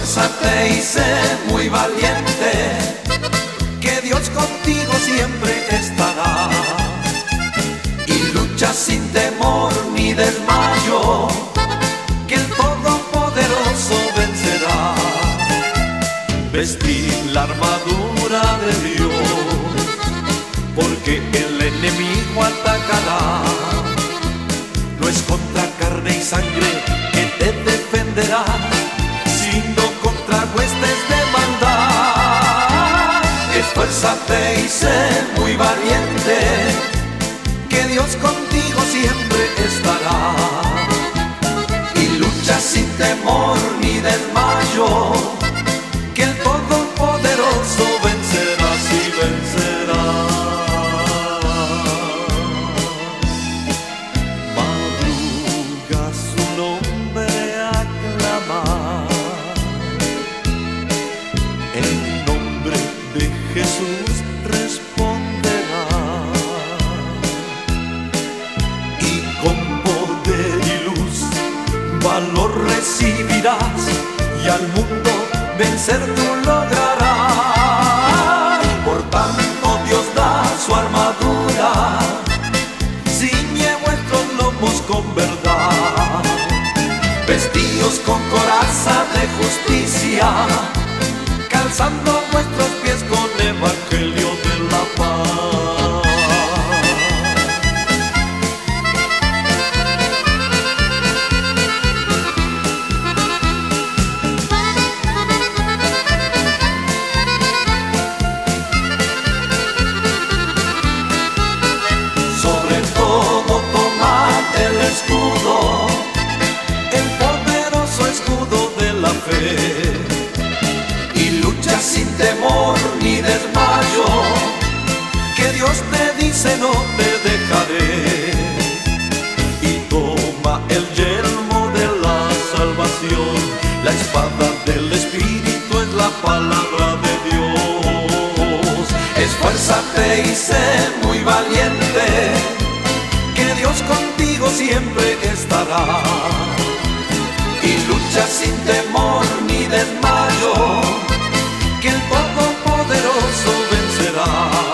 Esfuérzate y sé muy valiente, que Dios contigo siempre estará. Y lucha sin temor ni desmayo, que el Todopoderoso vencerá. Vestir la armadura de Dios, porque el enemigo atacará. No es contra carne y sangre que te defenderá, sino contra huestes de maldad. Esfuérzate y sé muy valiente, que Dios contigo siempre estará. Y lucha sin temor ni desmayo, que el Todopoderoso vencerá, sí vencerá. Madruga su nombre a clamar, en nombre de Jesús responderá. Y con poder y luz valor recibirás, y al mundo vencer tú lograrás. Por tanto Dios da su armadura, ciñe vuestros lomos con verdad. Vestíos con coraza de justicia, calzando vuestros pies con evangelio de la paz. Escudo, el poderoso escudo de la fe, y lucha sin temor ni desmayo, que Dios te dice no te dejaré. Y toma el yelmo de la salvación, la espada del Espíritu es la palabra de Dios. Esfuérzate y sé muy valiente, que Dios contigo siempre estará. Y lucha sin temor ni desmayo, que el Todopoderoso vencerá.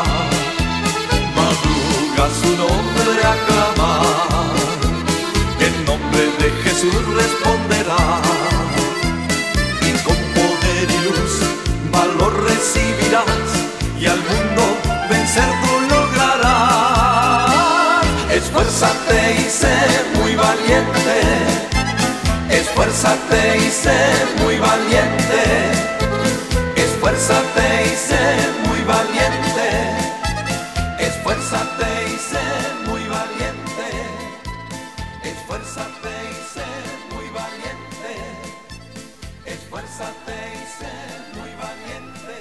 Madruga su nombre a clamar, en nombre de Jesús responderá. Y con poder y luz valor recibirás, y al mundo vencer tú lograrás. Esfuérzate y sé muy valiente, esfuérzate y sé muy valiente, esfuérzate y sé muy valiente, esfuérzate y sé muy valiente, esfuérzate y sé muy valiente, esfuérzate y sé muy valiente,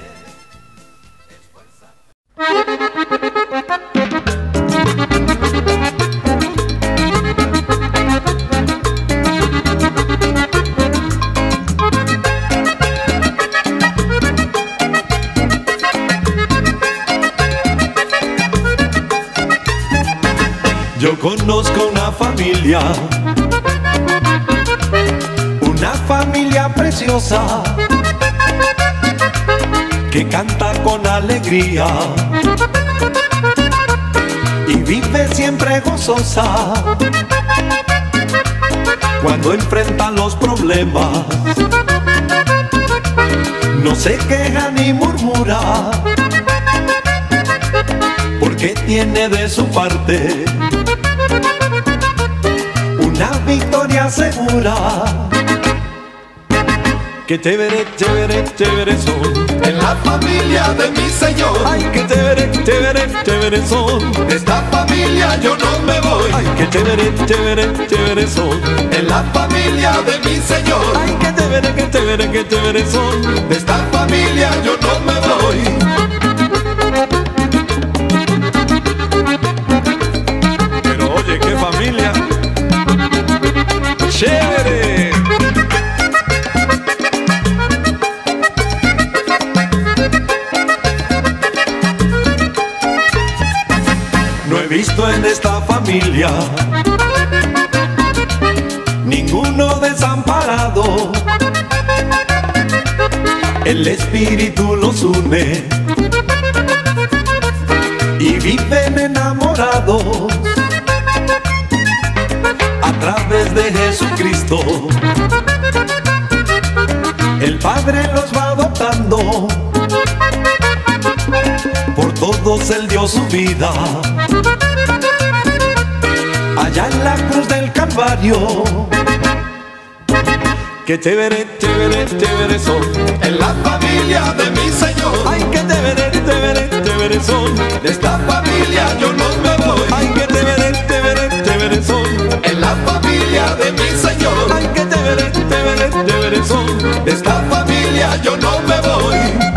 Yo conozco una familia preciosa, que canta con alegría y vive siempre gozosa cuando enfrentan los problemas. No se queja ni murmura, porque tiene de su parte una victoria segura. Que chévere, chévere, chévere son en la familia de mi Señor. Ay, que chévere, chévere, chévere son. De esta familia yo no me voy. Ay, que chévere, chévere, chévere son. En la familia de mi Señor. Ay, que chévere, que chévere, que chévere son. De esta familia yo no me voy. Pero oye, qué familia chévere. No he visto en esta familia ninguno desamparado, el Espíritu los une y viven enamorados a través de Jesucristo. El Padre los va adoptando, por todos Él dio su vida. Allá en la cruz del Calvario, que chévere, chévere, chévere son. En la familia de mi Señor. Ay, que chévere, chévere, chévere son. De esta familia yo no me voy. Ay, que chévere, chévere, chévere son. En la familia de mi Señor. Ay, que chévere, chévere, chévere son. De esta familia yo no me voy.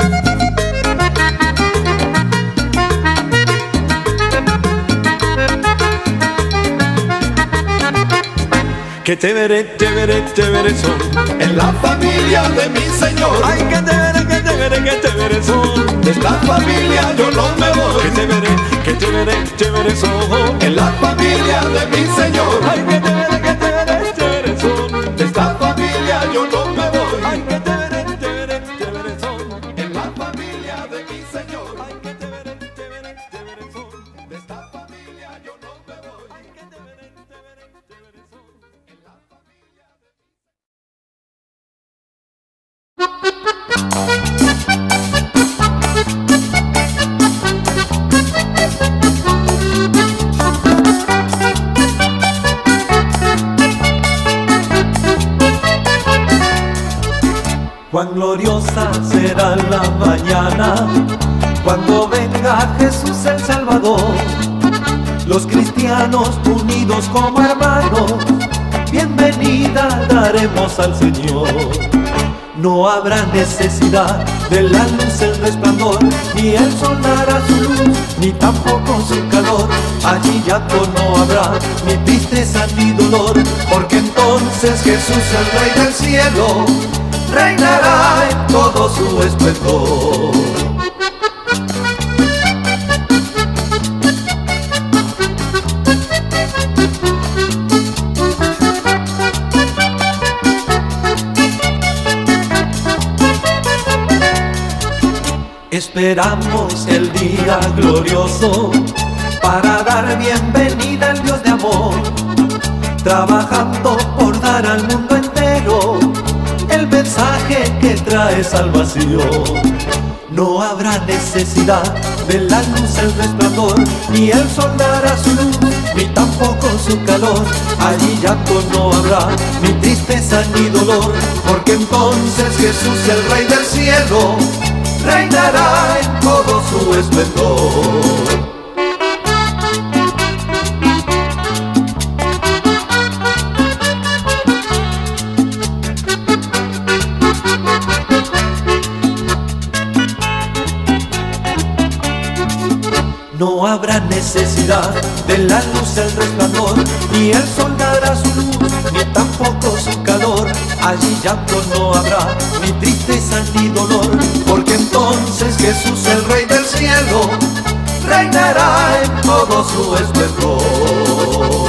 Que chévere, chévere, chévere son. En la familia de mi Señor. Ay, que chévere son. De esta familia yo no me voy. Que chévere, chévere son. En la familia de mi Señor. Ay, que chévere, chévere son. De esta familia yo no me voy. Ay, que chévere, chévere son. En la familia de mi Señor. Ay, que chévere, chévere son. De esta familia yo no me voy. Ay, que chévere, chévere son. En la familia de... Cuán gloriosa será la mañana cuando venga Jesús el Salvador. Los cristianos unidos como hermanos, bienvenida daremos al Señor. No habrá necesidad de la luz, el resplandor, ni el sol dará su luz, ni tampoco su calor. Allí llanto no habrá, ni tristeza ni dolor, porque entonces Jesús, el Rey del cielo, reinará en todo su esplendor. Esperamos el día glorioso para dar bienvenida al Dios de amor, trabajando por dar al mundo entero el mensaje que trae salvación. No habrá necesidad de la luz, el resplandor, ni el sol dará su luz, ni tampoco su calor. Allí llanto no habrá, ni tristeza ni dolor, porque entonces Jesús, el Rey del cielo, reinará en todo su esplendor. No habrá necesidad de la luz, el resplandor, ni el sol dará su luz, ni tampoco su calor. Allí llanto no habrá, ni tristeza ni dolor, porque entonces Jesús, el Rey del cielo, reinará en todo su esplendor.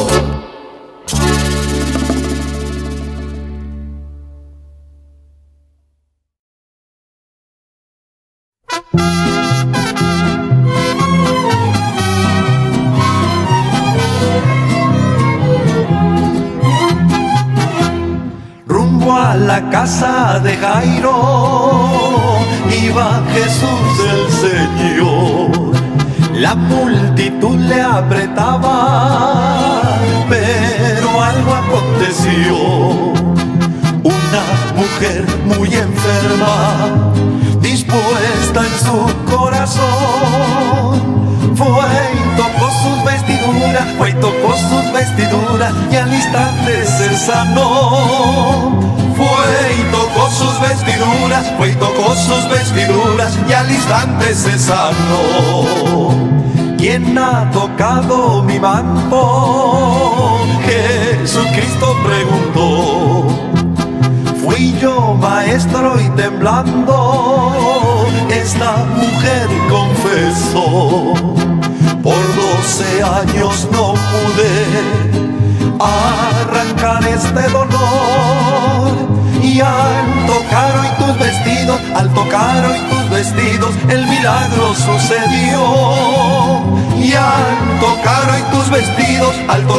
A la casa de Jairo iba Jesús el Señor. La multitud le apretaba, pero algo aconteció. Una mujer muy enferma, dispuesta en su corazón, fue y tocó sus vestiduras, y al instante se sanó. Fue y tocó sus vestiduras, y al instante se sanó. ¿Quién ha tocado mi manto? Jesucristo preguntó. Fui yo, maestro, y temblando esta mujer confesó. Por 12 años no pude arrancar este dolor, Y al tocar hoy tus vestidos, el milagro sucedió. Y al tocar hoy tus vestidos,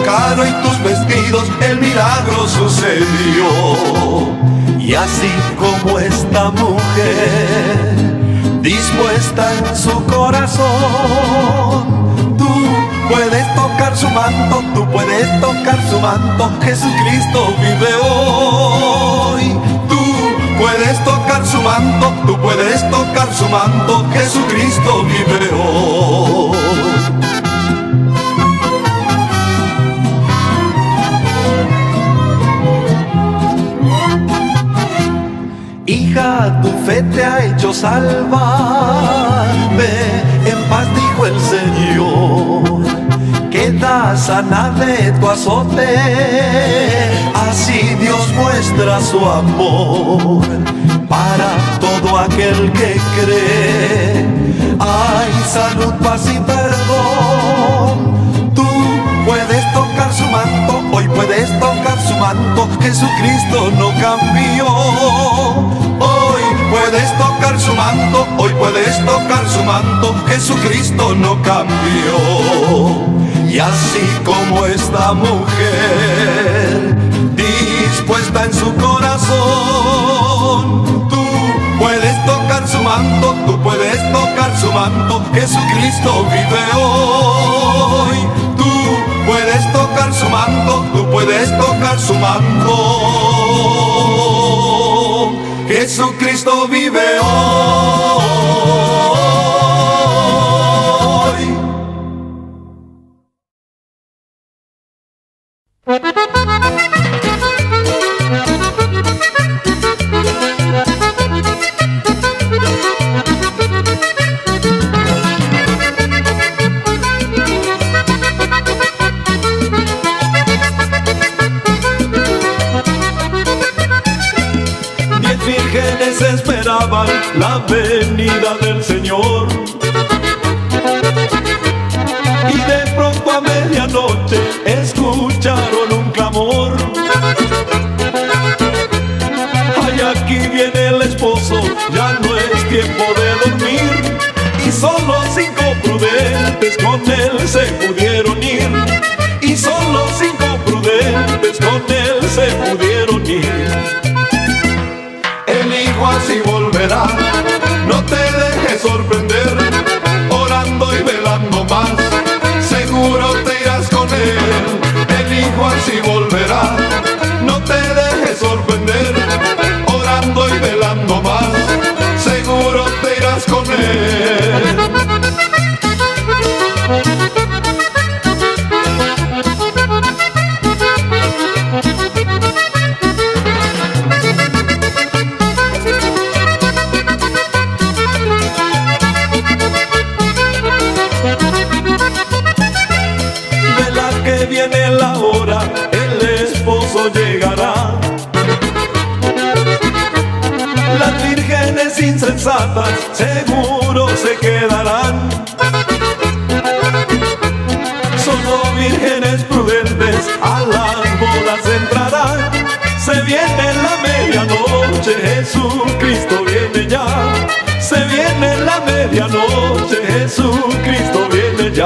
el milagro sucedió. Y así como esta mujer, dispuesta en su corazón, tú puedes tocar su manto, Jesucristo vive hoy. Puedes tocar su manto, Jesucristo vive hoy. Hija, tu fe te ha hecho salva, ve en paz, dijo el Señor. Queda sana de tu azote, así Dios muestra su amor para todo aquel que cree. Hay salud, paz y perdón. Tú puedes tocar su manto, hoy puedes tocar su manto, Jesucristo no cambió. Hoy puedes tocar su manto, Jesucristo no cambió. Y así como esta mujer, dispuesta en su corazón, tú puedes tocar su manto, Jesucristo vive hoy. Tú puedes tocar su manto, Jesucristo vive hoy. Esperaban la venida del Señor, y de pronto a medianoche escucharon un clamor. Ay, aquí viene el esposo, ya no es tiempo de dormir, y solo 5 prudentes con él se pudieron ir, y solo 5 prudentes con él se pudieron ir. Así volverá, no te dejes sorprender, orando y velando más, seguro te irás con él. El Hijo así volverá, no te dejes sorprender, orando y velando más, seguro te irás con él. Viene la hora, el esposo llegará. Las vírgenes insensatas seguro se quedarán. Solo vírgenes prudentes a las bodas entrarán. Se viene la medianoche, Jesucristo viene ya. Se viene la medianoche, Jesucristo viene ya.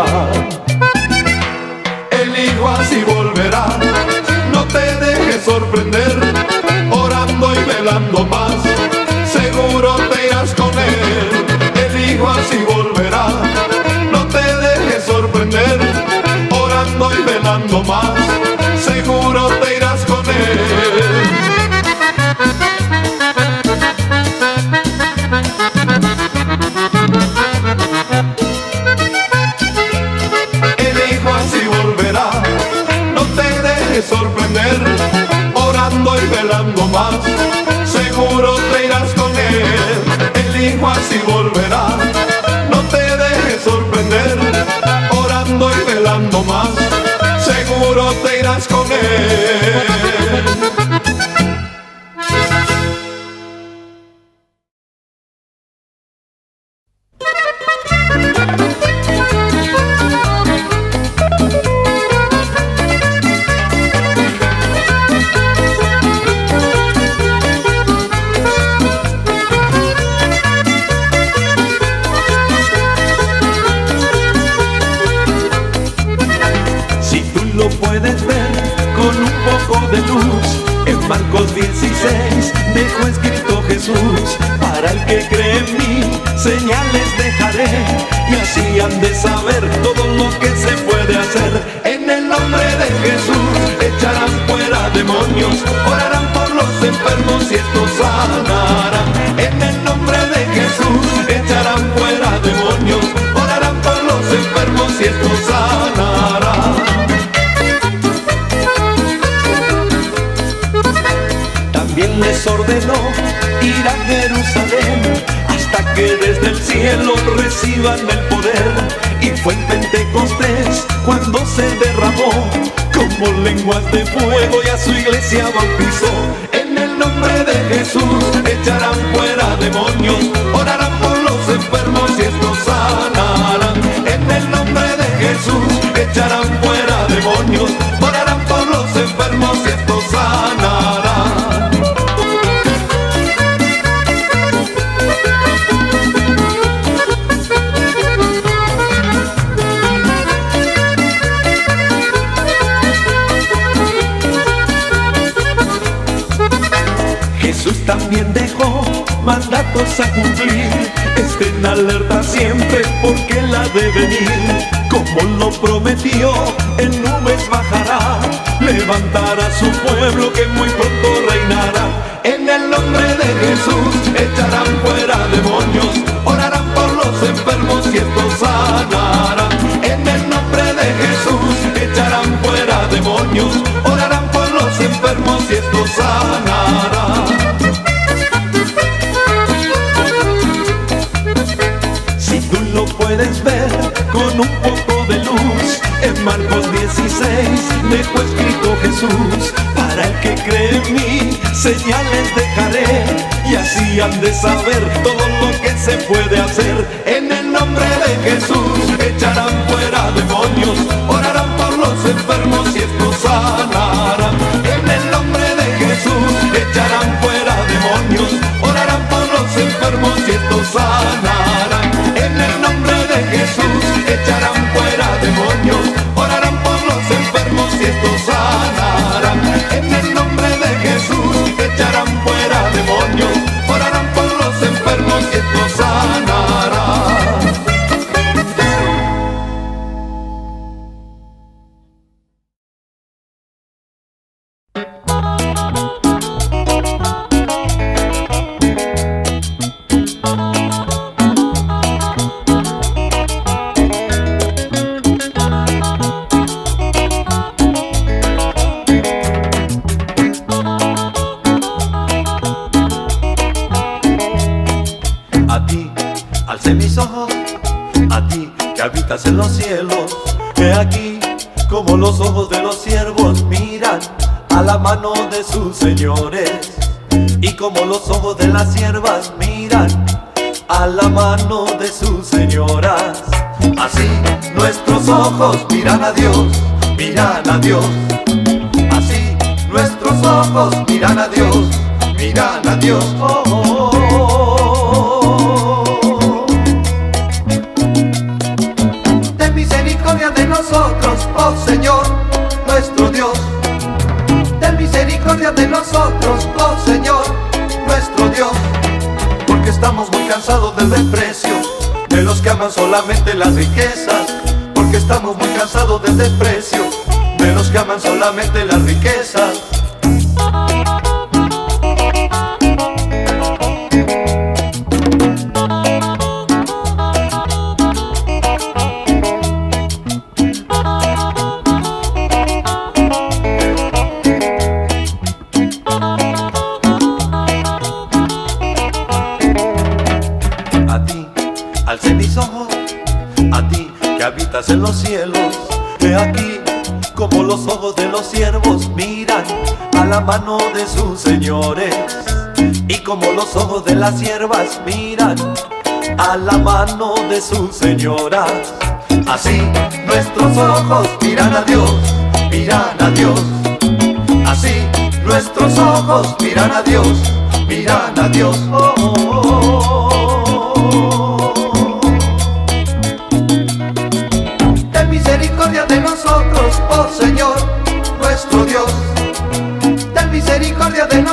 Así volverá, no te dejes sorprender, orando y velando más, seguro te irás con él. El Hijo así volverá, no te dejes sorprender, orando y velando más, seguro te irás con él. Sorprender, orando y velando más, seguro te irás con él. El Hijo así volverá, no te dejes sorprender, orando y velando más, seguro te irás con él. Marcos 16 dejó escrito Jesús: para el que cree en mí, señales dejaré, y así han de saber todo lo que se puede hacer. En el nombre de Jesús echarán fuera demonios, orarán por los enfermos y estos sanarán. En el nombre de Jesús echarán fuera demonios, orarán por los enfermos y estos sanarán. También les ordenó ir a Jerusalén hasta que desde el cielo reciban el poder. Y fue en Pentecostés cuando se derramó como lenguas de fuego y a su iglesia bautizó. En el nombre de Jesús echarán fuera demonios, orarán por los enfermos y estos sanarán. En el nombre de Jesús echarán fuera demonios, orarán por los enfermos y estos sanarán. Jesús también dejó mandatos a cumplir. Estén alerta siempre porque Él ha de venir. Como lo prometió, en nubes bajará, levantará su pueblo que muy pronto reinará. En el nombre de Jesús echarán fuera demonios, orarán por los enfermos y estos sanarán. En el nombre de Jesús echarán fuera demonios, orarán por los enfermos y estos sanarán. Si tú lo puedes ver con un poco de luz, en Marcos 16 dejó escrito Jesús: para el que cree en mí, señales dejaré, y así han de saber todo lo que se puede hacer. En el nombre de Jesús echarán fuera demonios, orarán por los enfermos y estos sanarán. En el nombre de Jesús echarán fuera demonios, orarán por los enfermos y estos sanarán. En el nombre de Jesús echarán fuera demonios, orarán por los enfermos y estos sanarán. En el nombre de Jesús echarán fuera demonios, orarán por los enfermos y estos sanarán. En los cielos, he aquí como los ojos de los siervos miran a la mano de sus señores, y como los ojos de las siervas miran a la mano de sus señoras. Así nuestros ojos miran a Dios, miran a Dios. Así nuestros ojos miran a Dios, miran a Dios. Oh, oh, oh, oh. De nosotros, oh Señor, nuestro Dios. Ten misericordia de nosotros, oh Señor, nuestro Dios. Porque estamos muy cansados del desprecio de los que aman solamente las riquezas. Porque estamos muy cansados del desprecio de los que aman solamente las riquezas. En los cielos, he aquí como los ojos de los siervos miran a la mano de sus señores, y como los ojos de las siervas miran a la mano de sus señoras. Así nuestros ojos miran a Dios, miran a Dios. Así nuestros ojos miran a Dios, miran a Dios. Oh, oh, oh, oh. Misericordia de nosotros, oh Señor, nuestro Dios. Ten misericordia de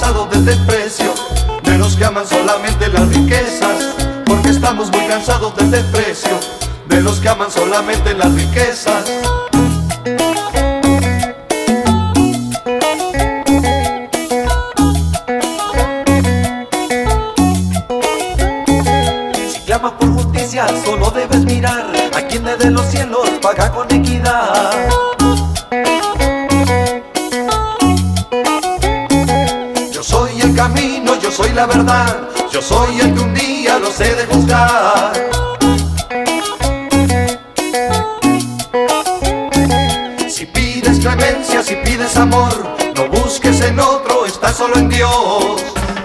cansados del desprecio de los que aman solamente las riquezas, porque estamos muy cansados del desprecio de los que aman solamente las riquezas. Si clamas por justicia, solo debes mirar a quien desde los cielos paga con equidad. Yo soy el camino, yo soy la verdad, yo soy el que un día los he de juzgar. Si pides clemencia, si pides amor, no busques en otro, estás solo en Dios.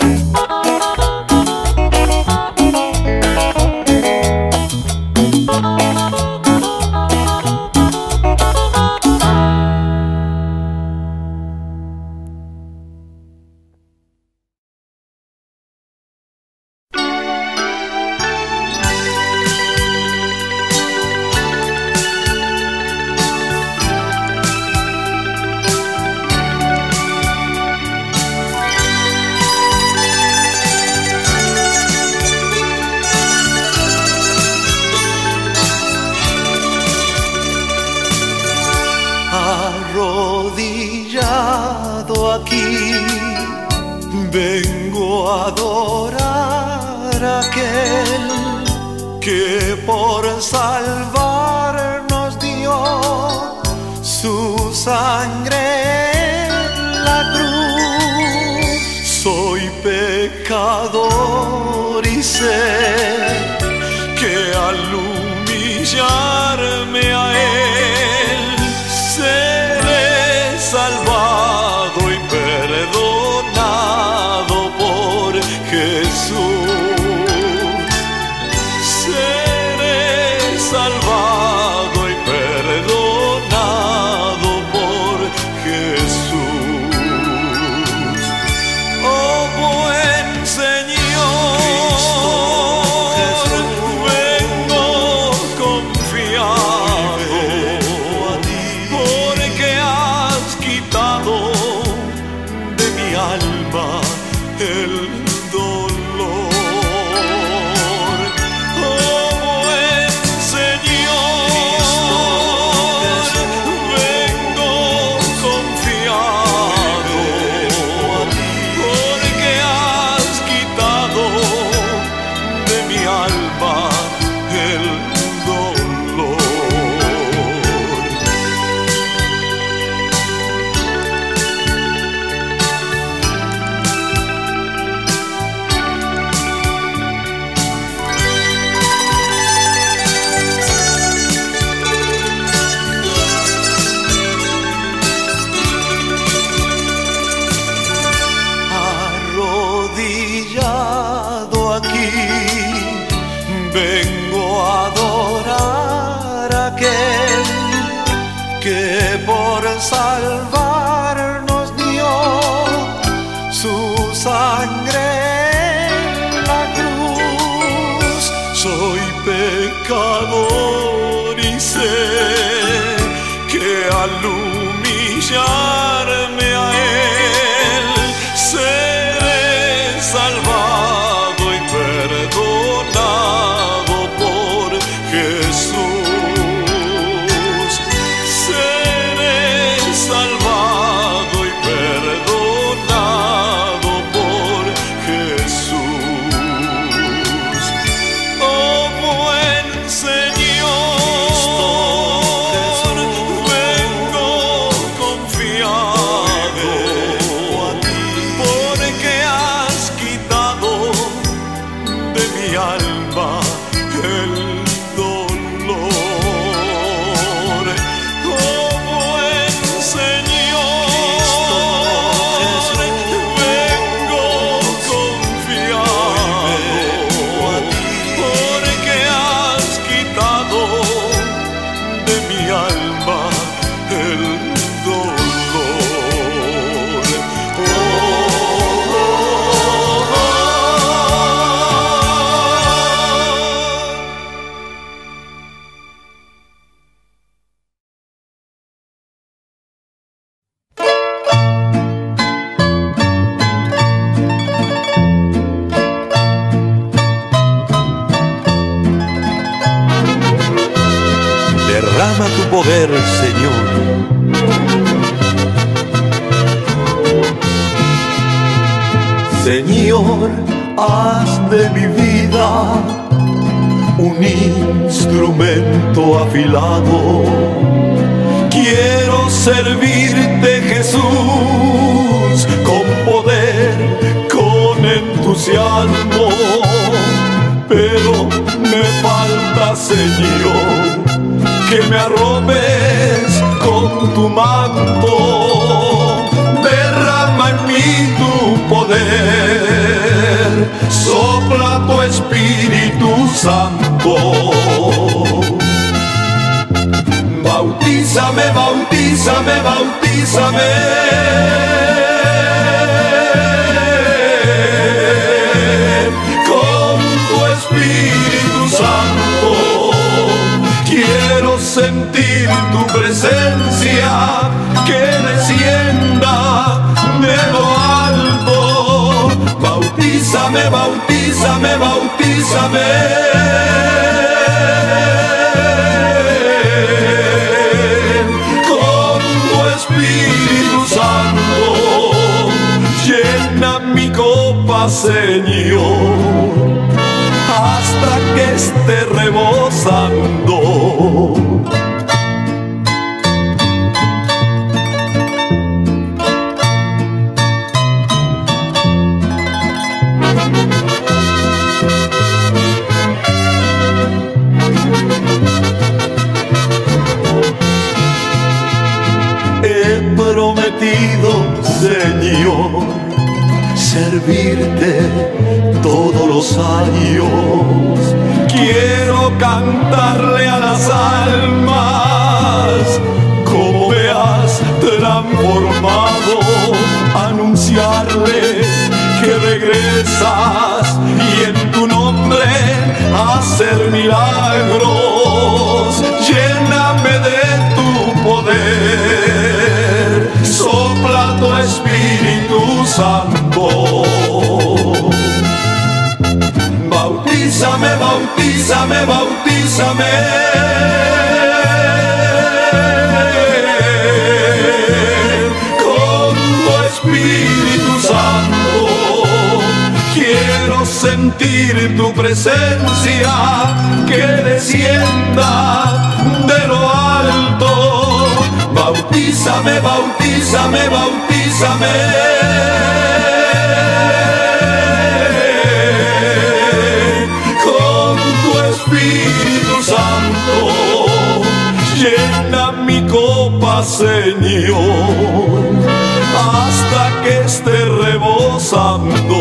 Arrodillado aquí, vengo a adorar a aquel que por salvarnos dio su sangre en la cruz. Soy pecador y sé que al humillarme a él seré salvado y perdonado por Jesús. Seré salvado y perdonado por Jesús. Oh buen Señor, vengo confiado a ti, porque has quitado de mi alma el dolor. Oh buen Señor, vengo confiado a ti, porque has quitado de mi alma el dolor. Arrodillado aquí, vengo a adorar a aquel que por salvarnos dio su sangre en la cruz. Soy pecador y sé que al humillarme a él seré salvado y perdonado por Jesús. Seré salvado y perdonado por Jesús. Oh buen Señor, vengo confiado poder, Señor. Señor, haz de mi vida un instrumento afilado. Quiero servirte, Jesús, con poder, con entusiasmo. Pero me falta, Señor, que me arropes con tu manto. Derrama en mí tu poder, sopla tu Espíritu Santo. Bautízame, bautízame, bautízame. Con tu Espíritu Santo. Quiero sentir tu presencia que descienda de lo alto. Bautízame, bautízame, bautízame. Espíritu Santo, llena mi copa, Señor, hasta que esté rebosando. Señor, servirte todos los años. Quiero cantarle a las almas cómo me has transformado, anunciarles que regresas y en tu nombre hacer milagros. Lléname de tu poder, sopla tu Espíritu Santo. Bautízame, bautízame, bautízame. Con tu Espíritu Santo. Quiero sentir tu presencia que descienda de lo alto. Bautízame, bautízame, bautízame. Con tu Espíritu Santo, llena mi copa, Señor, hasta que esté rebosando.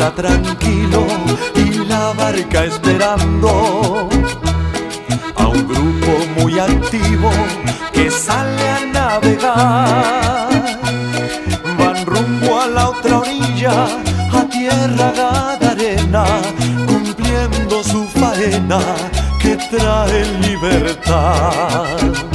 está tranquilo y la barca esperando a un grupo muy activo que sale a navegar. Van rumbo a la otra orilla, a tierra gadarena, cumpliendo su faena que trae libertad.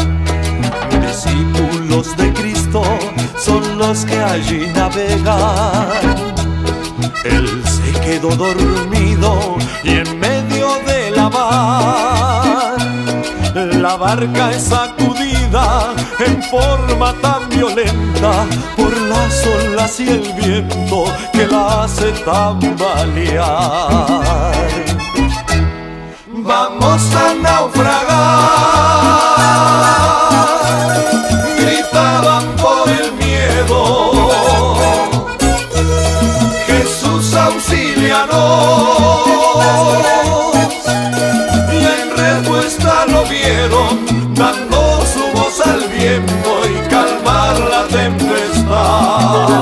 Discípulos de Cristo son los que allí navegan. Él se quedó dormido y en medio de la mar la barca es sacudida en forma tan violenta por las olas y el viento que la hace tambalear. Vamos a naufragar, gritaban por el miedo. Jesús, auxílianos. Y en respuesta lo vieron, dando su voz al viento y calmar la tempestad.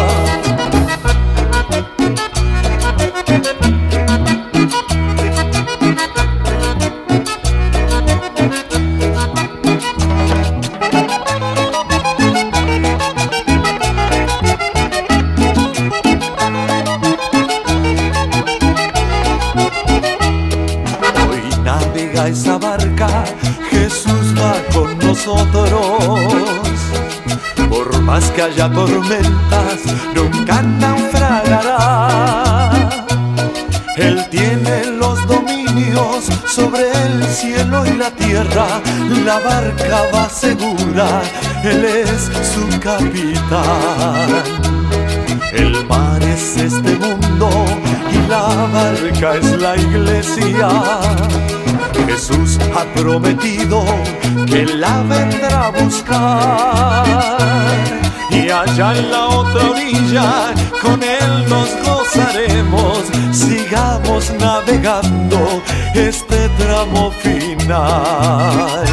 Esa barca, Jesús va con nosotros. Por más que haya tormentas, nunca naufragará. Él tiene los dominios sobre el cielo y la tierra. La barca va segura, Él es su capitán. El mar es este mundo y la barca es la iglesia. Jesús ha prometido que la vendrá a buscar, y allá en la otra orilla con Él nos gozaremos. Sigamos navegando este tramo final.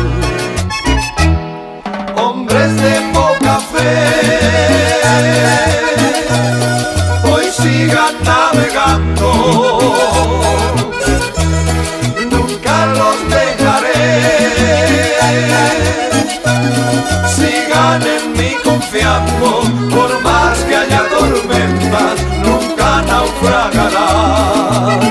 Hombres de poca fe, hoy sigan navegando. Los dejaré, sigan en mí confiando, por más que haya tormentas, nunca naufragarán.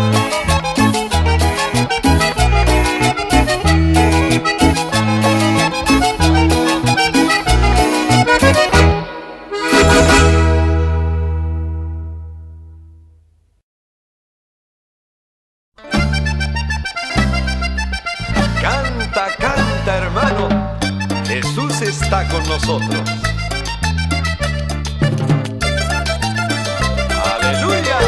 Canta, hermano, Jesús está con nosotros. ¡Aleluya!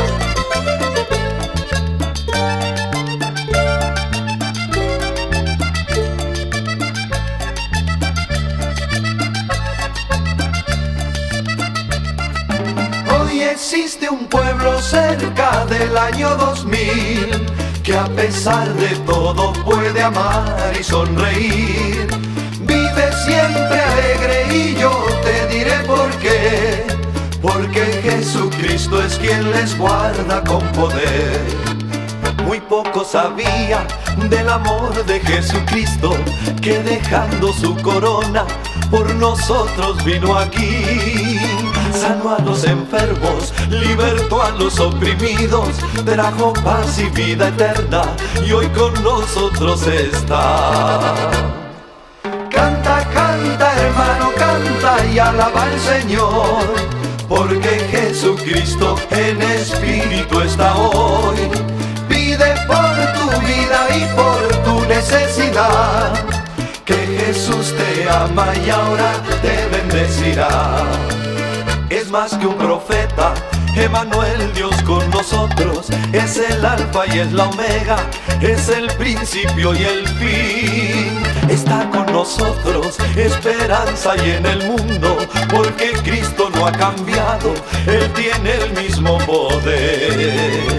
Hoy existe un pueblo cerca del año 2000 que a pesar de todo puede amar y sonreír. Vive siempre alegre y yo te diré por qué. Porque Jesucristo es quien les guarda con poder. Muy poco sabía del amor de Jesucristo, que dejando su corona por nosotros vino aquí. Sanó a los enfermos, libertó a los oprimidos, trajo paz y vida eterna, y hoy con nosotros está. Canta, canta, hermano, canta y alaba al Señor, porque Jesucristo en espíritu está hoy. Pide por tu vida y por tu necesidad, que Jesús te ama y ahora te bendecirá. Es más que un profeta, Emmanuel, Dios con nosotros. Es el alfa y es la omega, es el principio y el fin. Está con nosotros, esperanza y en el mundo, porque Cristo no ha cambiado, Él tiene el mismo poder.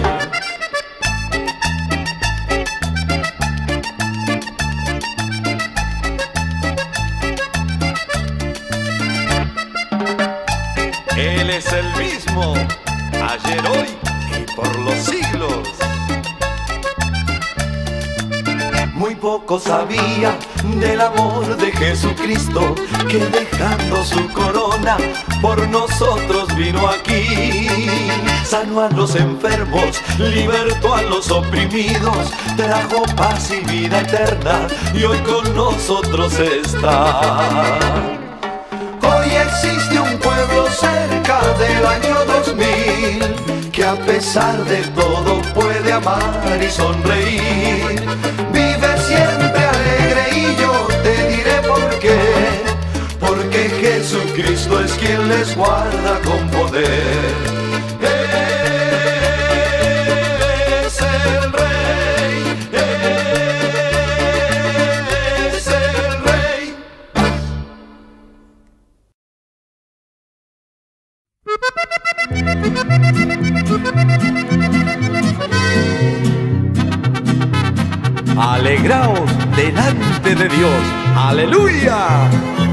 Él es el mismo, ayer, hoy por los siglos. Muy poco sabía del amor de Jesucristo, que dejando su corona por nosotros vino aquí. Sanó a los enfermos, libertó a los oprimidos, trajo paz y vida eterna, y hoy con nosotros está. Hoy existe un pueblo cerca del año 2000 que a pesar de todo puede amar y sonreír. Vive siempre alegre y yo te diré por qué. Porque Jesucristo es quien les guarda con poder. Es el Rey, es el Rey. Alegraos delante de Dios. ¡Aleluya!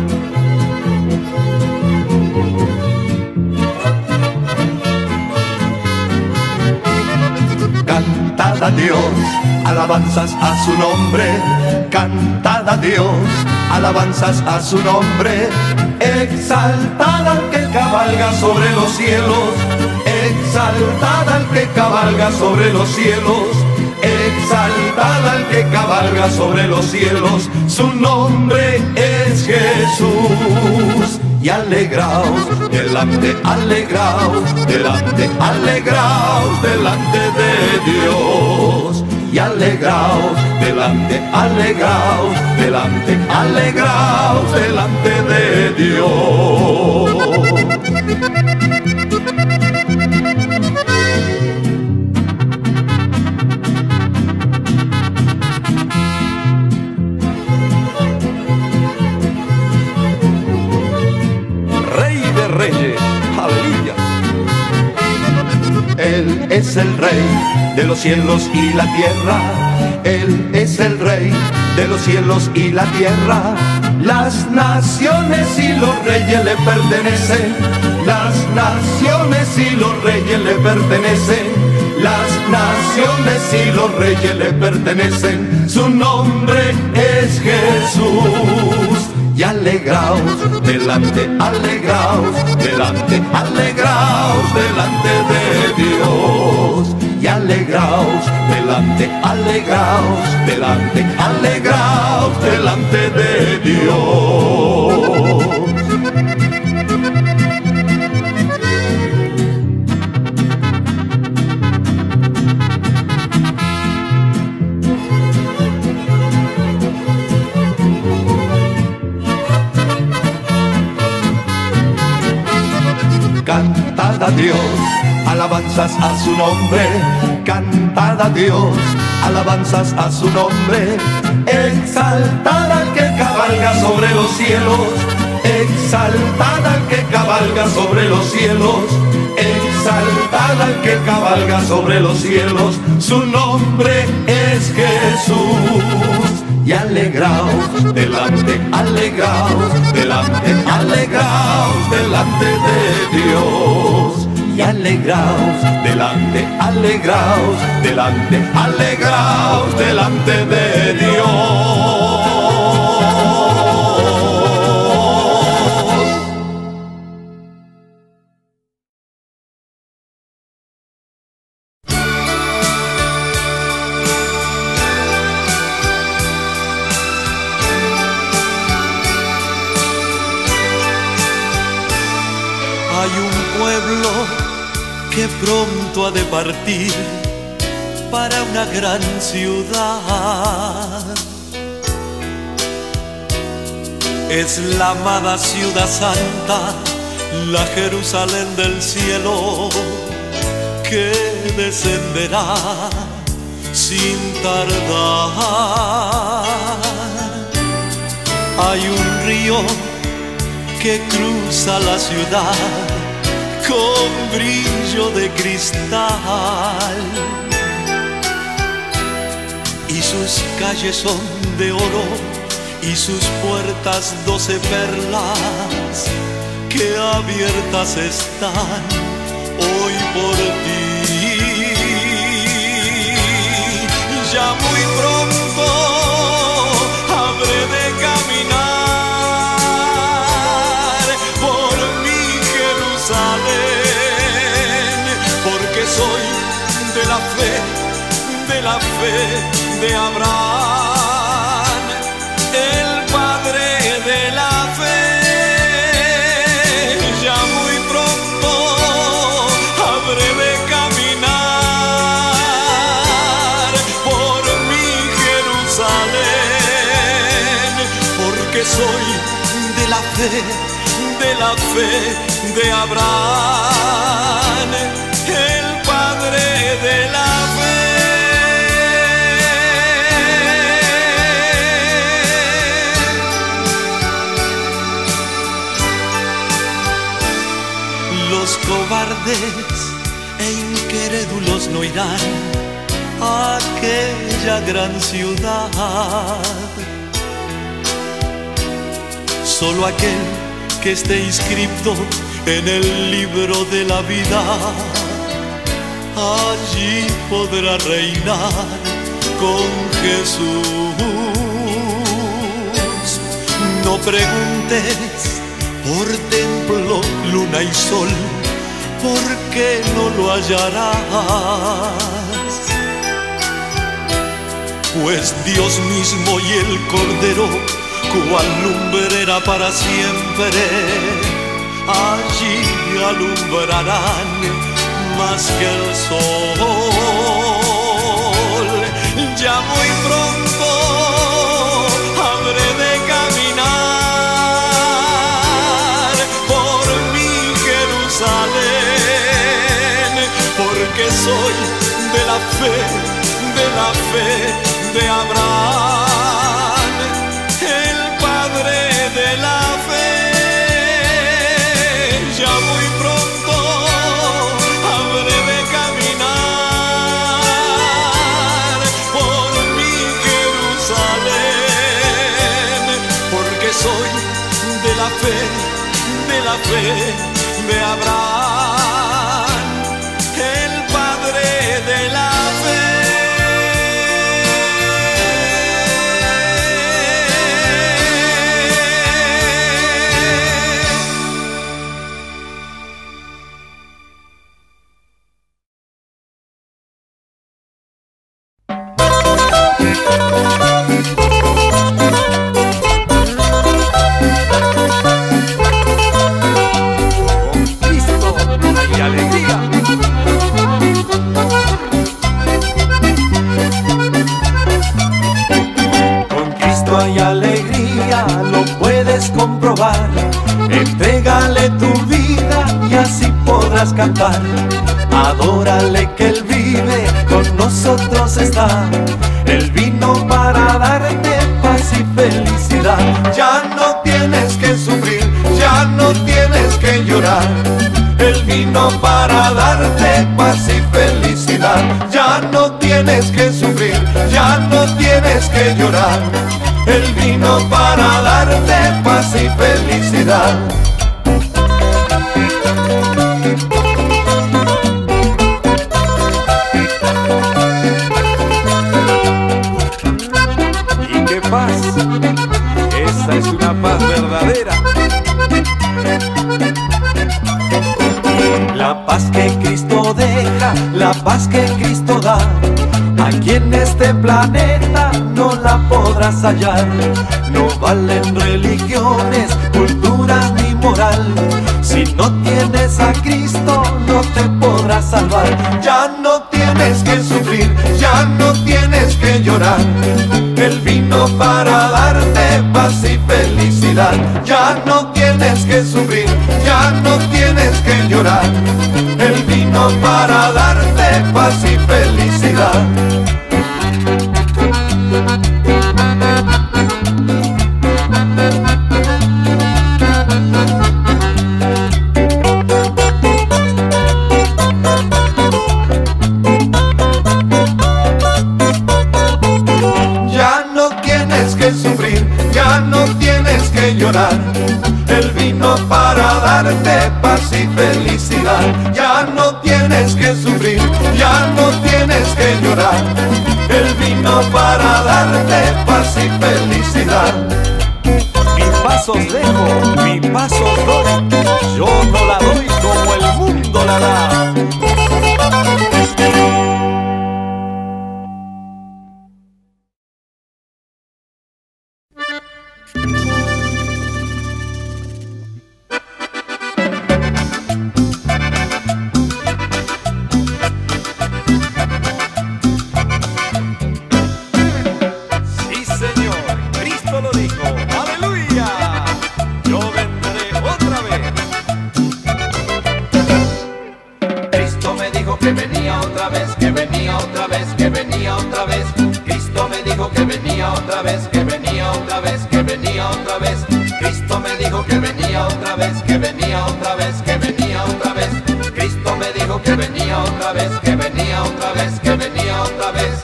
Cantad a Dios, alabanzas a su nombre. Cantad a Dios, alabanzas a su nombre. Exaltad al que cabalga sobre los cielos. Exaltad al que cabalga sobre los cielos. Exaltad al que cabalga sobre los cielos. Su nombre es Jesús. Y alegraos delante, alegraos delante, alegraos delante de Dios. Y alegraos delante, alegraos delante, alegraos delante de Dios. Reyes, aleluya. Él es el Rey de los cielos y la tierra. Él es el Rey de los cielos y la tierra. Las naciones y los reyes le pertenecen. Las naciones y los reyes le pertenecen. Las naciones y los reyes le pertenecen. Su nombre es Jesús. Y alegraos delante, alegraos delante, alegraos delante de Dios. Y alegraos delante, alegraos delante, alegraos delante de Dios. Cantad a Dios, alabanzas a su nombre. Cantad a Dios, alabanzas a su nombre. Exaltad al que cabalga sobre los cielos. Exaltad al que cabalga sobre los cielos. Exaltad al que cabalga sobre los cielos. Su nombre es Jesús. Y alegraos delante, alegraos delante, alegraos delante de Dios. Y alegraos delante, alegraos delante, alegraos delante de Dios. Que pronto ha de partir para una gran ciudad. Es la amada ciudad santa, la Jerusalén del cielo, que descenderá sin tardar. Hay un río que cruza la ciudad con brillo de cristal, y sus calles son de oro y sus puertas 12 perlas que abiertas están hoy por ti. ya muy pronto habré de caminar por mi Jerusalén, porque soy de la fe de Abraham, el padre de la fe. Ya muy pronto habré de caminar por mi Jerusalén, porque soy de la fe de Abraham, el padre de la fe. Los cobardes e incrédulos no irán a aquella gran ciudad. Solo aquel que esté inscrito en el libro de la vida, allí podrá reinar con Jesús. No preguntes por templo, luna y sol, porque no lo hallarás, pues Dios mismo y el Cordero, cual lumbrera para siempre, allí alumbrarán más que el sol. Ya muy pronto habré de caminar por mi Jerusalén, porque soy de la fe de Abraham, el padre de la fe. Ya muy pronto habré de caminar por mi Jerusalén, porque soy de la fe de Abraham, el padre de la fe. Entrégale tu vida y así podrás cantar. Adórale que Él vive, con nosotros está. Él vino para darte paz y felicidad. Ya no tienes que sufrir, ya no tienes que llorar. Él vino para darte paz y felicidad. Ya no tienes que sufrir, ya no tienes que llorar. Él vino para darte paz y felicidad. ¿Y qué paz? Esa es una paz verdadera. La paz que Cristo deja, la paz que Cristo da, aquí en este planeta no la podrás hallar. No valen religiones, culturas ni moral. Si no tienes a Cristo no te podrás salvar. Ya no tienes que sufrir, ya no tienes que llorar. Él vino para darte paz y felicidad. Ya no tienes que sufrir, ya no tienes que llorar. Él vino para darte paz y felicidad. Él vino para darte paz y felicidad. Ya no tienes que sufrir, ya no tienes que llorar. Él vino vino para darte paz y felicidad. Mis pasos dejo, mis pasos doy, yo no la doy como el mundo la da. Sí, Señor, Cristo lo dijo, aleluya, yo vendré otra vez. Cristo me dijo que venía otra vez, que venía otra vez, que venía otra vez. Cristo me dijo que venía otra vez, que venía otra vez, que venía otra vez. Cristo me dijo que venía otra vez, que venía otra vez, que venía otra vez. Cristo me dijo que venía otra vez, que venía otra vez, que venía otra vez.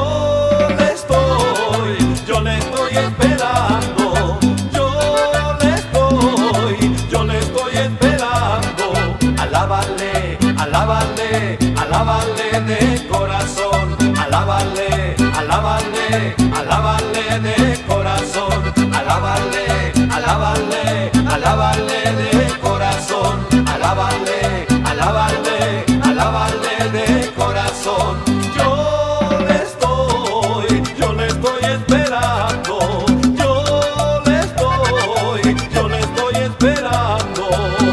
Yo le estoy esperando, yo le estoy esperando. Alábale, alábale, alábale de corazón. Alábale, alábale, alábale de corazón. Alábale, alábale, alábale de corazón. Alábale, alábale, alábale de corazón. Yo le estoy esperando. Yo le estoy esperando.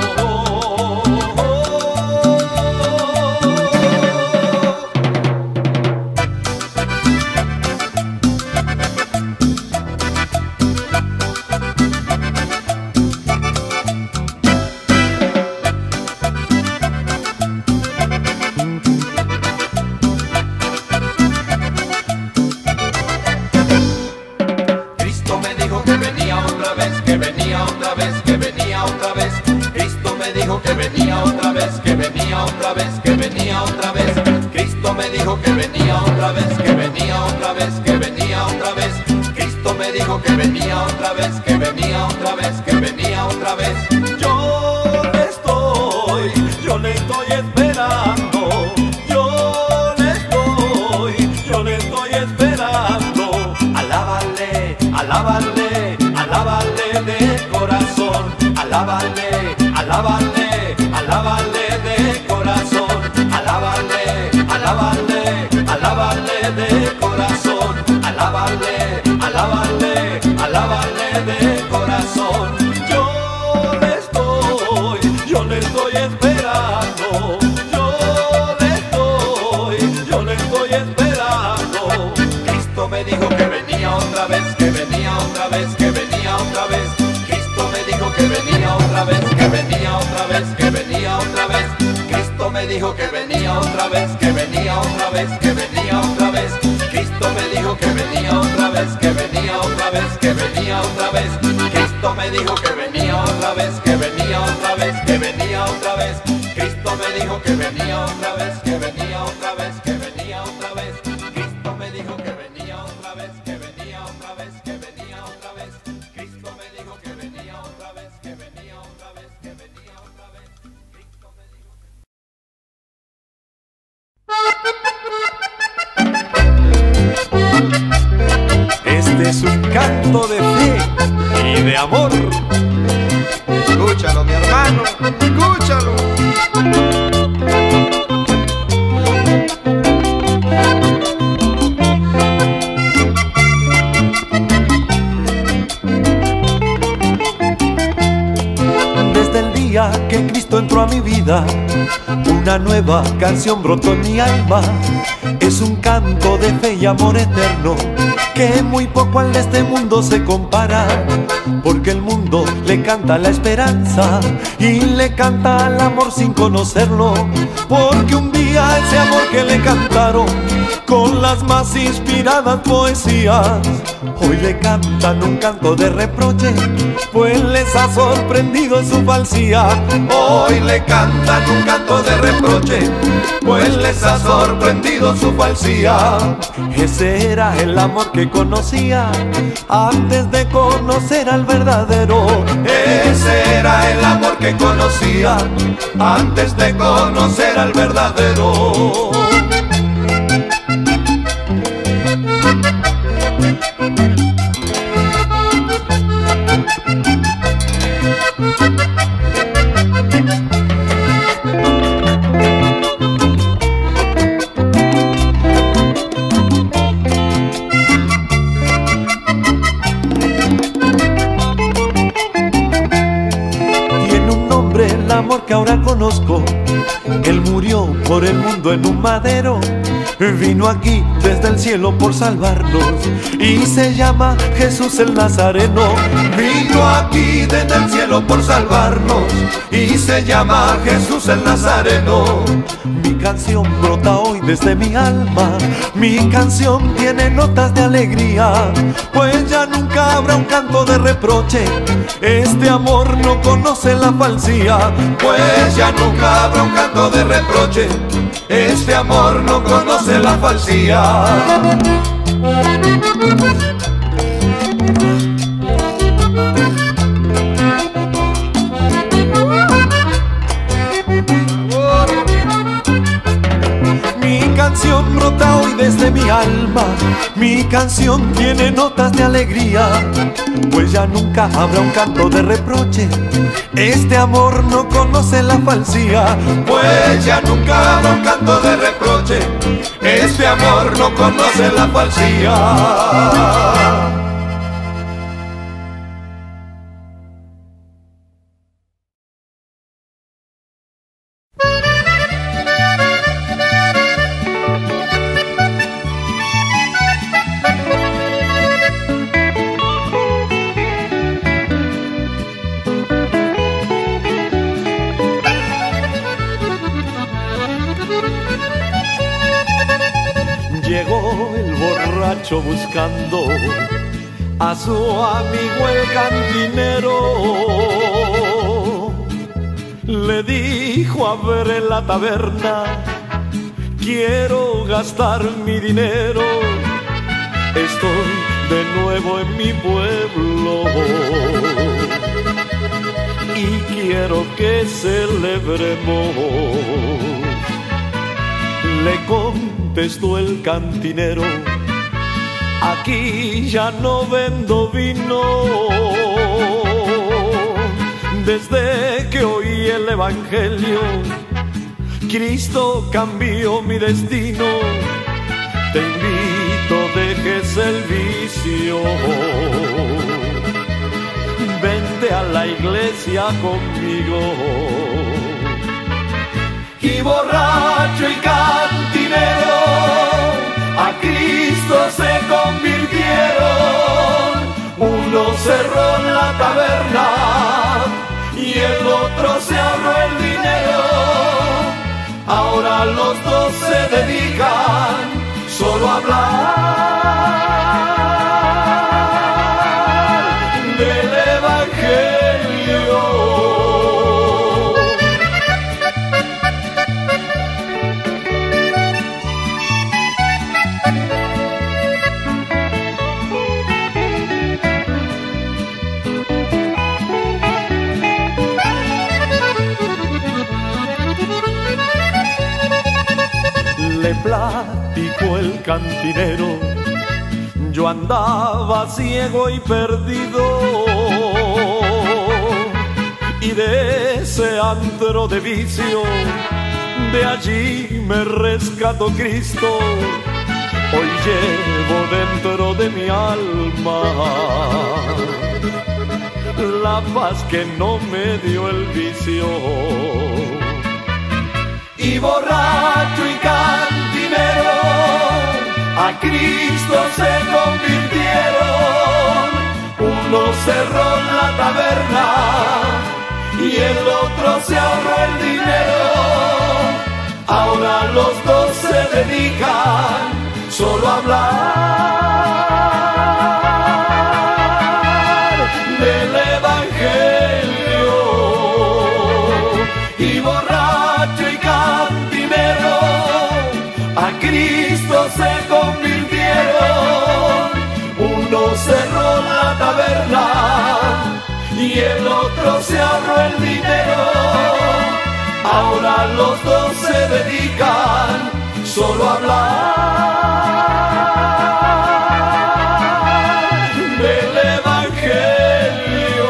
Cristo me dijo que venía otra vez, que venía otra vez, que venía otra vez. Cristo me dijo que venía otra vez, que venía otra vez, que venía otra vez. Cristo me dijo que venía otra vez, que venía otra vez, que venía otra vez. Cristo me dijo que venía otra vez, que venía otra vez, que venía otra vez. Yo le estoy esperando. Yo le estoy esperando. Alábale, alábale, alábale de corazón. Alábale, alábale, alábale de corazón. Alábale, alábale, alábale de corazón. Alábale, alábale, alábale de corazón. Yo le estoy esperando. Yo le estoy esperando. Cristo me dijo que venía otra vez, que venía otra vez, que venía otra vez. Cristo me dijo que venía otra vez, que venía otra vez, que venía otra vez. Cristo me dijo que venía otra vez, que venía otra vez, que venía otra vez. Cristo me dijo que venía otra vez, que venía otra vez, que venía otra vez. Cristo me dijo que venía otra vez, que venía otra vez, que venía otra vez. Cristo me dijo que venía otra vez, que venía otra vez, que venía otra vez. Cristo me dijo que venía otra vez, que venía otra vez, que venía otra vez. Cristo me dijo que venía otra vez, que venía otra vez, que venía otra vez. Cristo me dijo Este es un canto de fe y de amor. Escúchalo, mi hermano, escúchalo. Desde el día que Cristo entró a mi vida, una nueva canción brotó en mi alma. Es un canto de fe y amor eterno, que muy poco al de este mundo se compara. Porque el mundo le canta la esperanza y le canta al amor sin conocerlo. Porque un día ese amor que le cantaron con las más inspiradas poesías, hoy le cantan un canto de reproche, pues les ha sorprendido su falsía. Hoy le cantan un canto de reproche, pues les ha sorprendido su falsía. Ese era el amor que conocía antes de conocer al verdadero. Ese era el amor que conocía antes de conocer al verdadero. amor que ahora conozco. Él murió por el mundo en un madero, vino aquí desde el cielo por salvarnos y se llama Jesús el Nazareno. Vino aquí desde el cielo por salvarnos y se llama Jesús el Nazareno. Mi canción brota hoy desde mi alma, mi canción tiene notas de alegría, pues ya nunca habrá un canto de reproche, este amor no conoce la falsía. Pues ya nunca habrá un canto de reproche, este amor no conoce la falsía. Mi canción brota hoy desde mi alma, mi canción tiene notas de alegría, pues ya nunca habrá un canto de reproche, este amor no conoce la falsía. Pues ya nunca habrá un canto de reproche, este amor no conoce la falsía. Llegó el borracho buscando a su amigo el cantinero. Le dijo: a ver, en la taberna quiero gastar mi dinero. Estoy de nuevo en mi pueblo y quiero que celebremos. Le contestó el cantinero: aquí ya no vendo vino. Desde que oí el evangelio, Cristo cambió mi destino. Te invito, dejes el vicio, vente a la iglesia conmigo. Y borracho y cantinero a Cristo se convirtieron. Uno cerró la taberna y el otro se ahorró el dinero. Ahora los dos se dedican solo a hablar del evangelio. Le platicó el cantinero: yo andaba ciego y perdido, y de ese antro de vicio, de allí me rescató Cristo. Hoy llevo dentro de mi alma la paz que no me dio el vicio. Y borracho y cantinero a Cristo se convirtieron. Uno cerró la taberna y el otro se ahorró el dinero. Ahora los dos se dedican solo a hablar del evangelio. Y borracho y cantinero a Cristo se convirtieron. Uno cerró la taberna y el otro se ahorró el dinero. Ahora los dos se dedican solo a hablar del evangelio.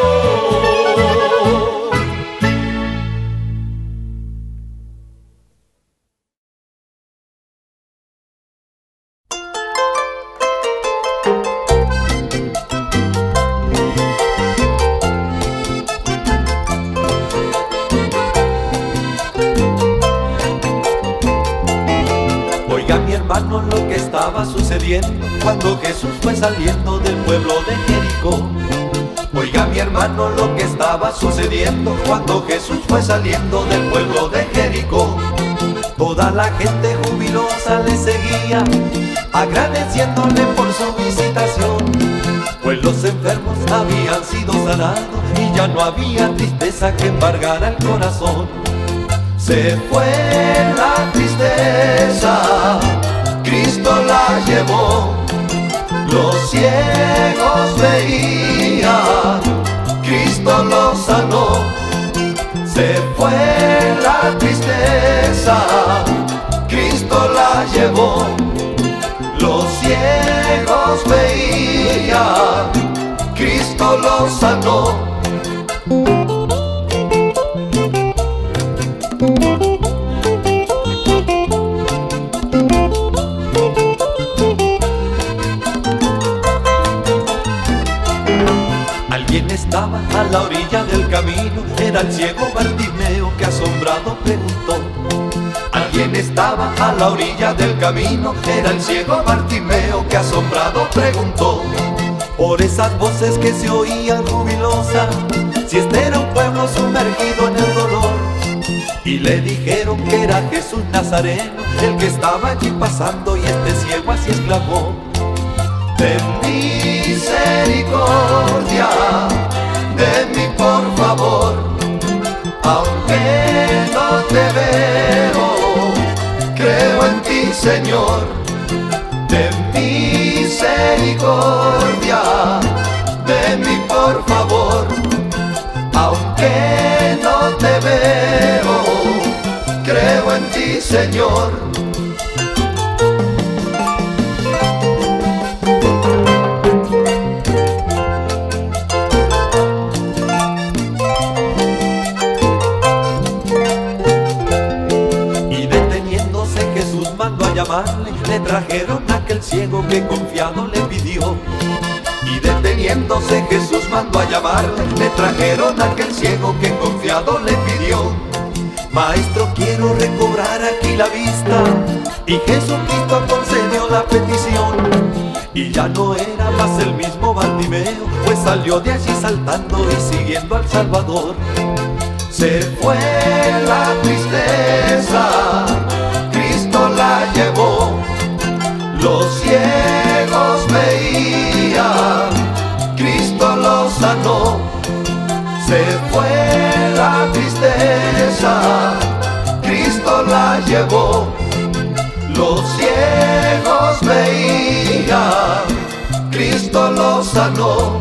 diciendo cuando Jesús fue saliendo del pueblo de Jericó. Oiga mi hermano lo que estaba sucediendo cuando Jesús fue saliendo del pueblo de Jericó. Toda la gente jubilosa le seguía, agradeciéndole por su visitación, pues los enfermos habían sido sanados y ya no había tristeza que embargara el corazón. Se fue la tristeza, Cristo la llevó, los ciegos veían, Cristo los sanó. Se fue la tristeza, Cristo la llevó, los ciegos veían, Cristo los sanó. Alguien estaba a la orilla del camino, era el ciego Bartimeo que asombrado preguntó. Alguien estaba a la orilla del camino, era el ciego Bartimeo que asombrado preguntó. Por esas voces que se oían jubilosas, si este era un pueblo sumergido en el dolor. Y le dijeron que era Jesús Nazareno, el que estaba allí pasando, y este ciego así exclamó: ten misericordia de mí, por favor, aunque no te veo, creo en ti, Señor. Ten misericordia de mí, por favor, aunque no te veo, creo en ti, Señor. Llamarle, le trajeron a aquel ciego que confiado le pidió. Y deteniéndose Jesús mandó a llamarle, le trajeron a aquel ciego que confiado le pidió. Maestro, quiero recobrar aquí la vista. Y Jesucristo concedió la petición. Y ya no era más el mismo Bartimeo, pues salió de allí saltando y siguiendo al Salvador. Se fue la tristeza, Cristo la llevó, los ciegos veían, Cristo los sanó. Se fue la tristeza, Cristo la llevó, los ciegos veían, Cristo los sanó.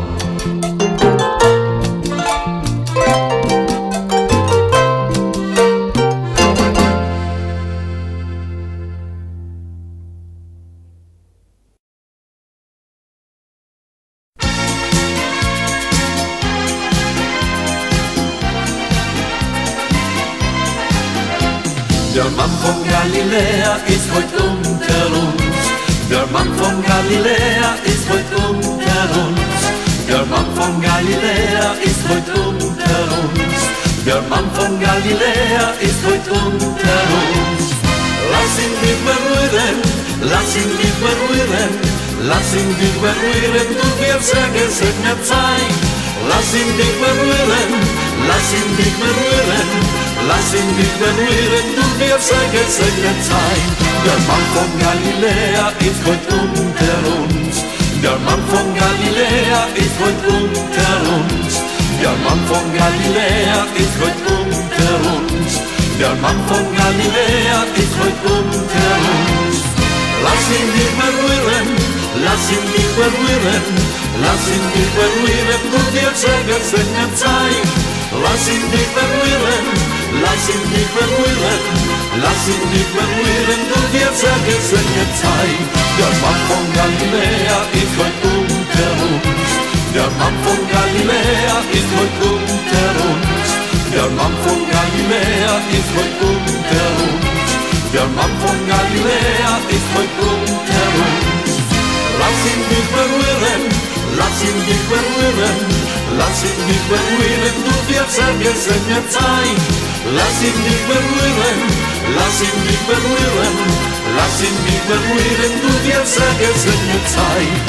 Der Mann von Galiläa ist heute unter uns. Der Mann von Galiläa ist heute unter uns. Der Mann von Galiläa ist heute unter uns. Der Mann von Galiläa ist heute unter uns. Lass ihn dich berühren, lass ihn dich berühren, lass ihn dich berühren, du wirst gesegnet sein. Lass ihn dich berühren, lass ihn dich berühren, lass ihn dich berühren, du wirst gesegnet sein. Der Mann von Galiläa ist heute unter uns. Der Mann von Galiläa ist heute unter uns. Der Mann von Galiläa ist heute unter uns. Der Mann von Galiläa ist heute unter uns. Lass ihn dich berühren, lass ihn dich berühren, lass ihn dich berühren, du wirst gesegnet sein. Lass ihn dich berühren, lass ihn dich berühren, lass ihn dich berühren, du wirst gesegnet sein. Der Mann von Galiläa ist heute unter uns. Der Mann von Galiläa ist heute unter uns. Der Mann von Galiläa ist heute unter uns. Der Mann von Galiläa ist heute unter uns. Lass ihn dich berühren, lass ihn dich berühren, lass ihn dich berühren, du wirst gesegnet sein. Lass ihn dich berühren, lass ihn nicht berühren, lass ihn nicht berühren, du wirst eine gesegnete Zeit.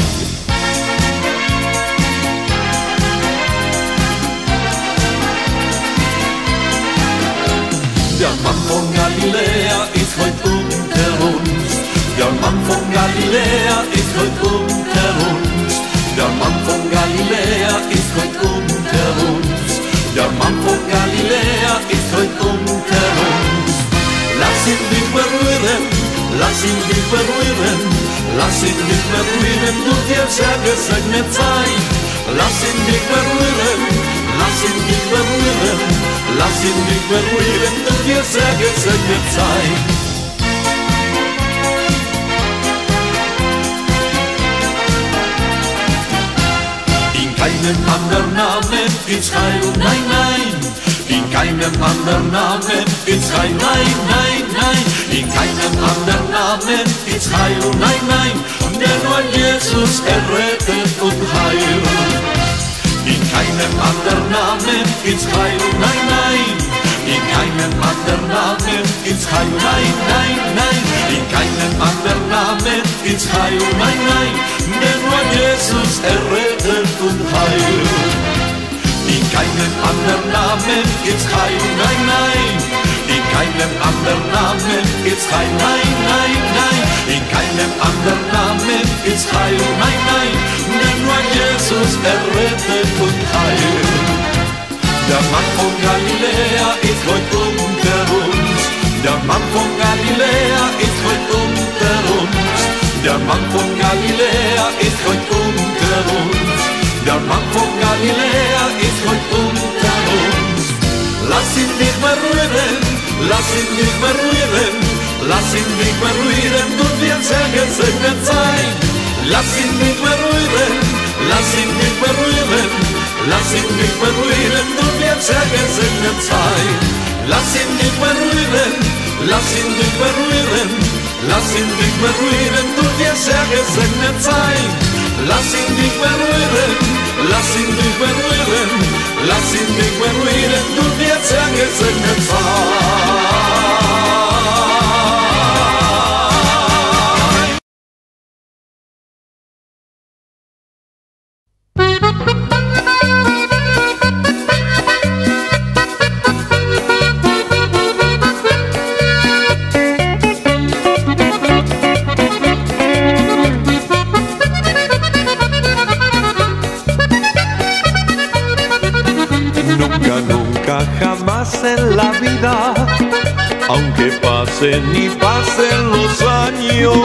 Der Mann von Galiläa ist heute unter uns. Der Mann von Galiläa ist heute unter uns. Der Mann von Galiläa ist heute unter uns. Der Mann von Galiläa ist heute unter uns. Lass ihn dich berühren, lass ihn dich berühren, lass ihn dich berühren, du wirst ja gesegnet sein. Lass ihn dich berühren, lass ihn dich berühren, lass ihn dich berühren, du wirst ja gesegnet sein. In keinem anderen Namen ist Heil, nein, nein. In keinem anderen Namen ist Heil, nein, nein, nein. In keinem anderen Namen ist Heil, nein, nein. Denn nur Jesus errettet und heilt. In keinem anderen Namen ist Heil, nein, nein. In keinem anderen Namen ist Heil, nein, nein, nein. In keinem anderen Namen ist Heil, nein, nein. Denn nur Jesus errettet und heilt. In keinem anderen Namen ist Heil, nein, nein. In keinem anderen Namen ist Heil, nein, nein, nein. In keinem anderen Namen ist Heil, nein, nein. Denn nur Jesus errettet und heilt. Der Mann von Galiläa ist heute unter uns. Der Mann von Galiläa ist heute unter uns. Der Mann von Galiläa ist heute unter uns. Der Mann von Galiläa ist heute unter uns. Lass ihn dich berühren, lass ihn dich berühren, lass ihn dich berühren, du wirst ja gesegnet sein. Lass ihn dich berühren, lass ihn dich berühren, lass ihn dich berühren, du wirst ja gesegnet sein. Lass ihn dich berühren, lass ihn dich berühren, lass ihn dich berühren, du wirst ja gesegnet sein. Lass ihn dich berühren, lass ihn dich berühren, lass ihn dich berühren, du wirst ja gesegnet sein. Jamás en la vida, aunque pasen y pasen los años,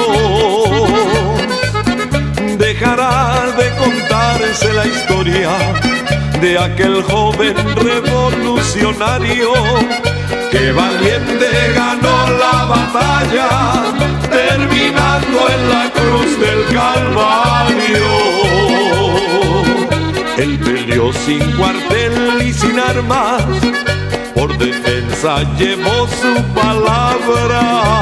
dejará de contarse la historia de aquel joven revolucionario que valiente ganó la batalla, terminando en la cruz del Calvario. Él peleó sin cuartel y sin armas, por defensa llevó su palabra.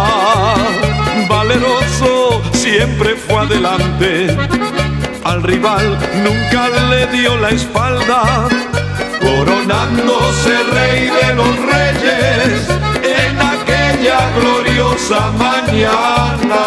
Valeroso siempre fue adelante, al rival nunca le dio la espalda, coronándose rey de los reyes en aquella gloriosa mañana.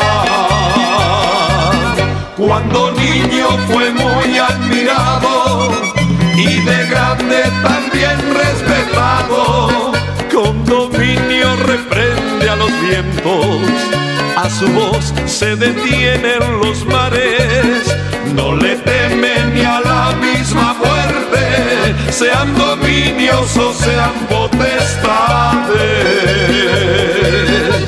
Cuando niño fue muy admirado y de grande también respetado, con dominio reprende a los vientos, a su voz se detienen los mares, no le teme ni a la misma muerte, sean dominios o sean potestades.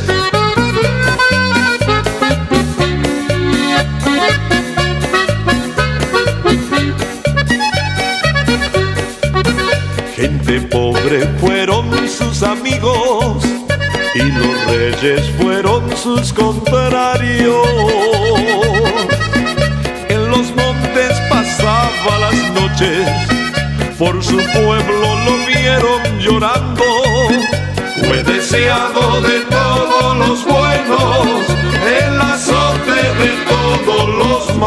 Gente pobre fueron sus amigos y los reyes fueron sus contrarios. En los montes pasaba las noches, por su pueblo lo vieron llorando. Fue deseado de todos los buenos, el azote de todos los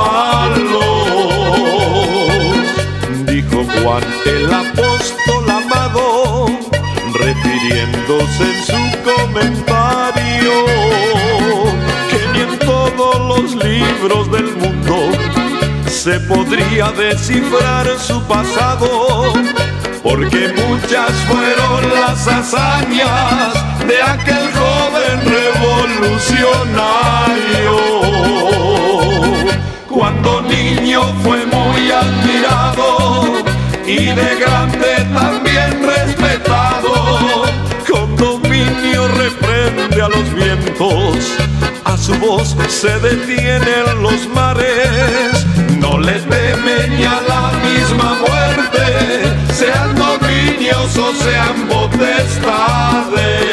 malos. Dijo Juan el apóstol amado, refiriéndose en su comentario que ni en todos los libros del mundo se podría descifrar su pasado, porque muchas fueron las hazañas de aquel joven revolucionario. Cuando niño fue muy admirado y de grande también respetado. Con dominio reprende a los vientos, a su voz se detienen los mares. No le teme ni a la misma muerte, sean dominios o sean potestades.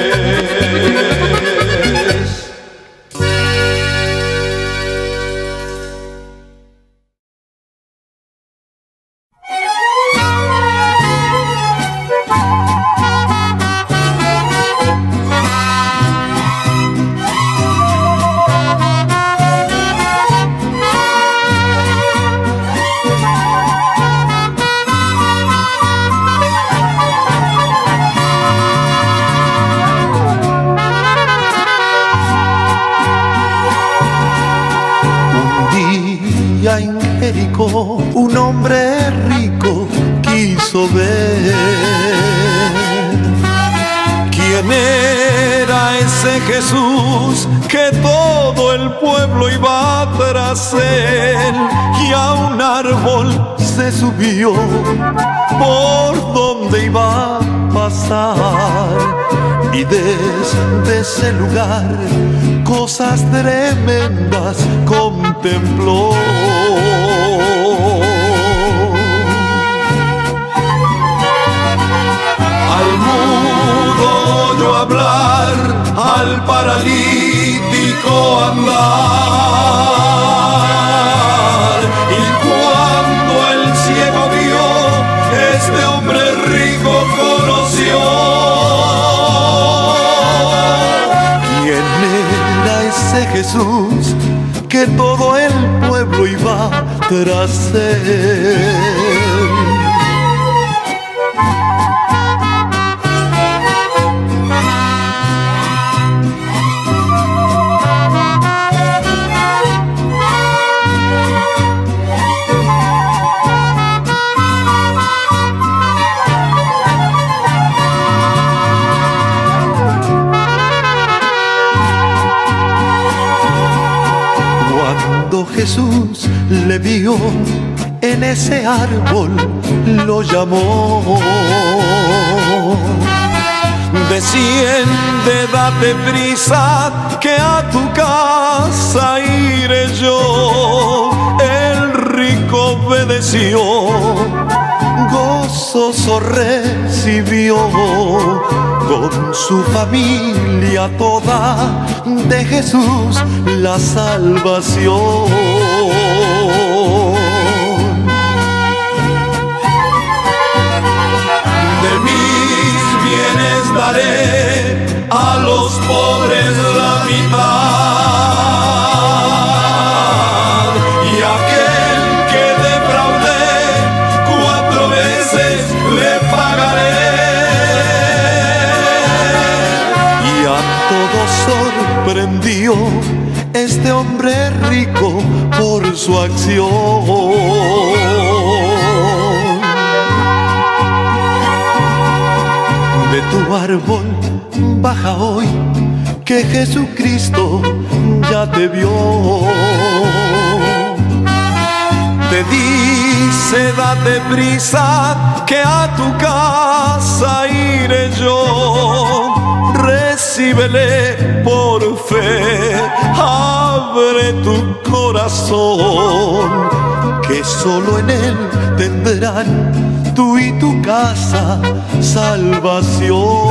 Un hombre rico quiso ver quién era ese Jesús que todo el pueblo iba tras él, y a un árbol se subió por donde iba a pasar, y desde ese lugar cosas tremendas contempló. Al mudo oyó hablar, al paralítico andar, y cuando el ciego vio, este hombre rico conoció. ¿Quién era ese Jesús que todo el pueblo iba tras él? Jesús le vio en ese árbol, lo llamó. Desciende, date prisa, que a tu casa iré yo. El rico obedeció, gozoso recibió con su familia toda de Jesús la salvación. De mis bienes daré a los pobres la mitad, y aquel que defraudé 4 veces le pagaré. Sorprendió este hombre rico por su acción. De tu árbol baja hoy, que Jesucristo ya te vio. Te dice, date prisa, que a tu casa iré yo. Recíbele por fe, abre tu corazón, que solo en él tendrán tú y tu casa salvación.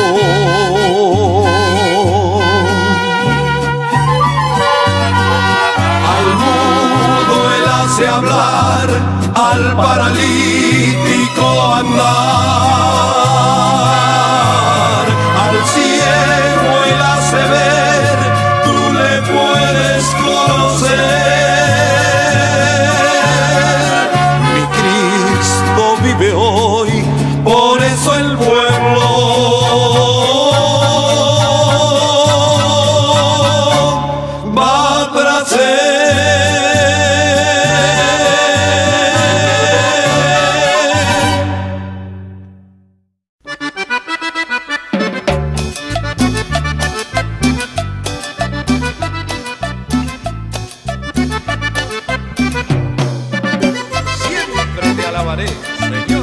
Al mudo él hace hablar, al paralítico andar, al ciego él hace ver, tú le puedes conocer. Mi Cristo vive hoy, por eso el pueblo alabaré, Señor.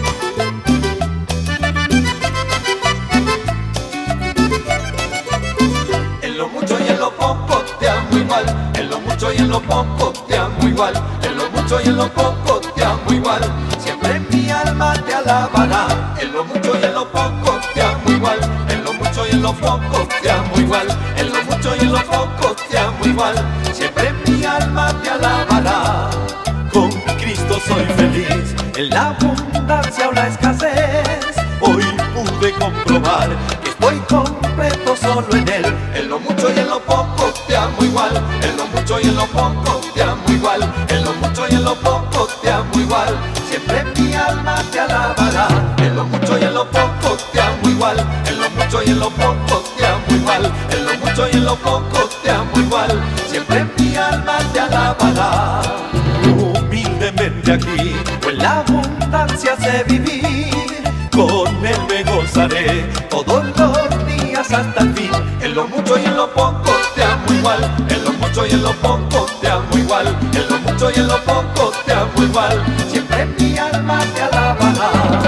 En lo mucho y en lo poco te amo igual, en lo mucho y en lo poco te amo igual, en lo mucho y en lo poco te amo igual, siempre mi alma te alabará. En lo mucho y en lo poco te amo igual, en lo mucho y en lo poco te amo igual, en lo mucho y en lo poco te amo igual, siempre mi alma te alabará. Con Cristo soy feliz, en la abundancia o la escasez. Hoy pude comprobar que estoy completo solo en Él. En lo mucho y en lo poco te amo igual, en lo mucho y en lo poco te amo igual, en lo mucho y en lo poco te amo igual, siempre mi alma te alabará. En lo mucho y en lo poco te amo igual, en lo mucho y en lo poco te amo igual, en lo mucho y en lo poco te amo igual, siempre mi alma te alabará. Humildemente aquí, pues la abundancia sé vivir. Con Él me gozaré todos los días hasta el fin. En lo mucho y en lo poco te amo igual, en lo mucho y en lo poco te amo igual, en lo mucho y en lo poco te amo igual, siempre mi alma te alabará.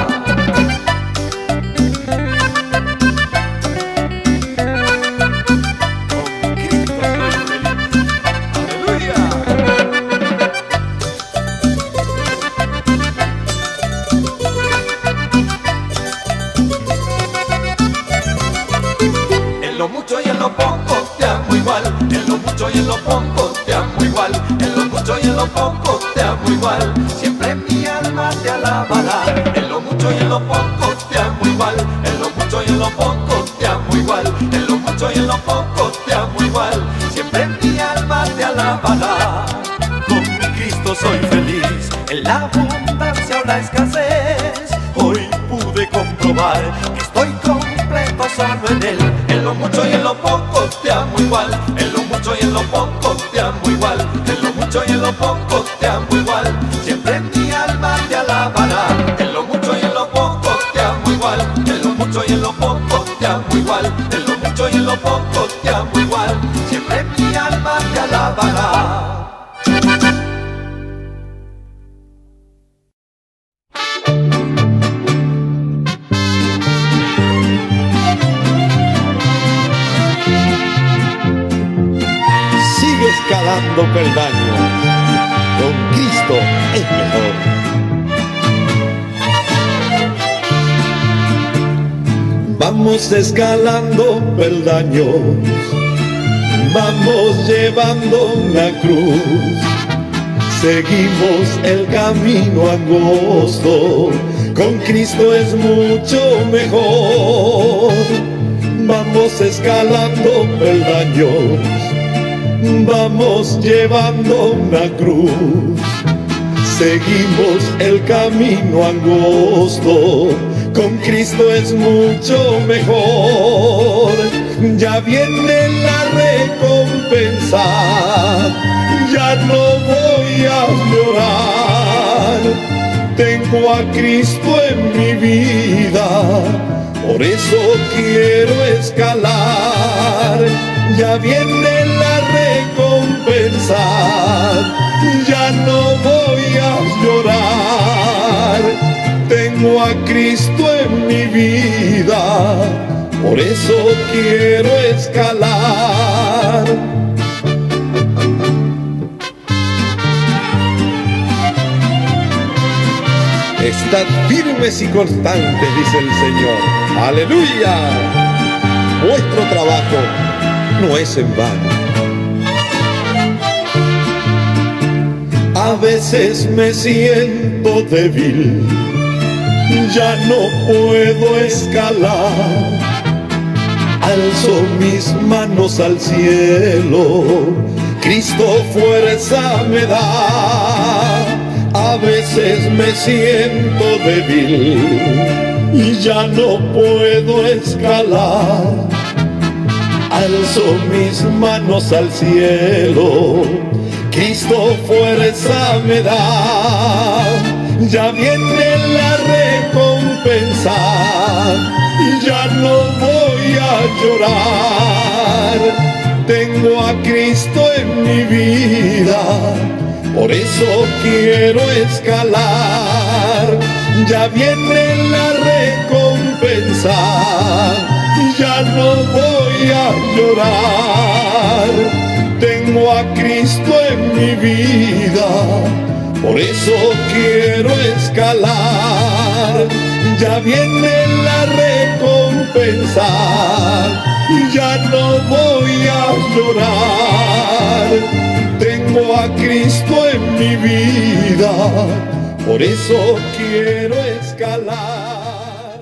En lo mucho y en lo poco te amo igual, en lo mucho y en lo poco te amo igual, en lo mucho y en lo poco te amo igual, siempre mi alma te alabará. En lo mucho y en lo poco te amo igual, en lo mucho y en lo poco te amo igual, en lo mucho y en lo poco te amo igual, siempre mi alma te alabará. Con Cristo soy feliz, en la abundancia o la escasez. Hoy pude comprobar que estoy completo solo en Él. En lo mucho y en lo poco te amo igual, en lo mucho y en lo poco te amo igual, en lo mucho y en lo poco te amo igual, siempre mi alma te alabará. En lo mucho y en lo poco te amo igual, en lo mucho y en lo poco te amo igual, en lo mucho y en lo poco te amo igual, siempre mi alma te alabará. Escalando peldaños, con Cristo es mejor. Vamos escalando peldaños, vamos llevando la cruz, seguimos el camino angosto, con Cristo es mucho mejor. Vamos escalando peldaños, vamos llevando una cruz, seguimos el camino angosto, con Cristo es mucho mejor. Ya viene la recompensa, ya no voy a llorar, tengo a Cristo en mi vida, por eso quiero escalar. Ya viene la recompensa, ya no voy a llorar, tengo a Cristo en mi vida, por eso quiero escalar. Estad firmes y constantes, dice el Señor. ¡Aleluya! Vuestro trabajo no es en vano. A veces me siento débil, ya no puedo escalar. Alzo mis manos al cielo, Cristo fuerza me da. A veces me siento débil y ya no puedo escalar. Alzo mis manos al cielo, Cristo fuerza me da. Ya viene la recompensa y ya no voy a llorar. Tengo a Cristo en mi vida, por eso quiero escalar. ya viene la recompensa, ya no voy a llorar. Tengo a Cristo en mi vida, por eso quiero escalar. Ya viene la recompensa, ya no voy a llorar. Tengo a Cristo en mi vida, por eso quiero escalar.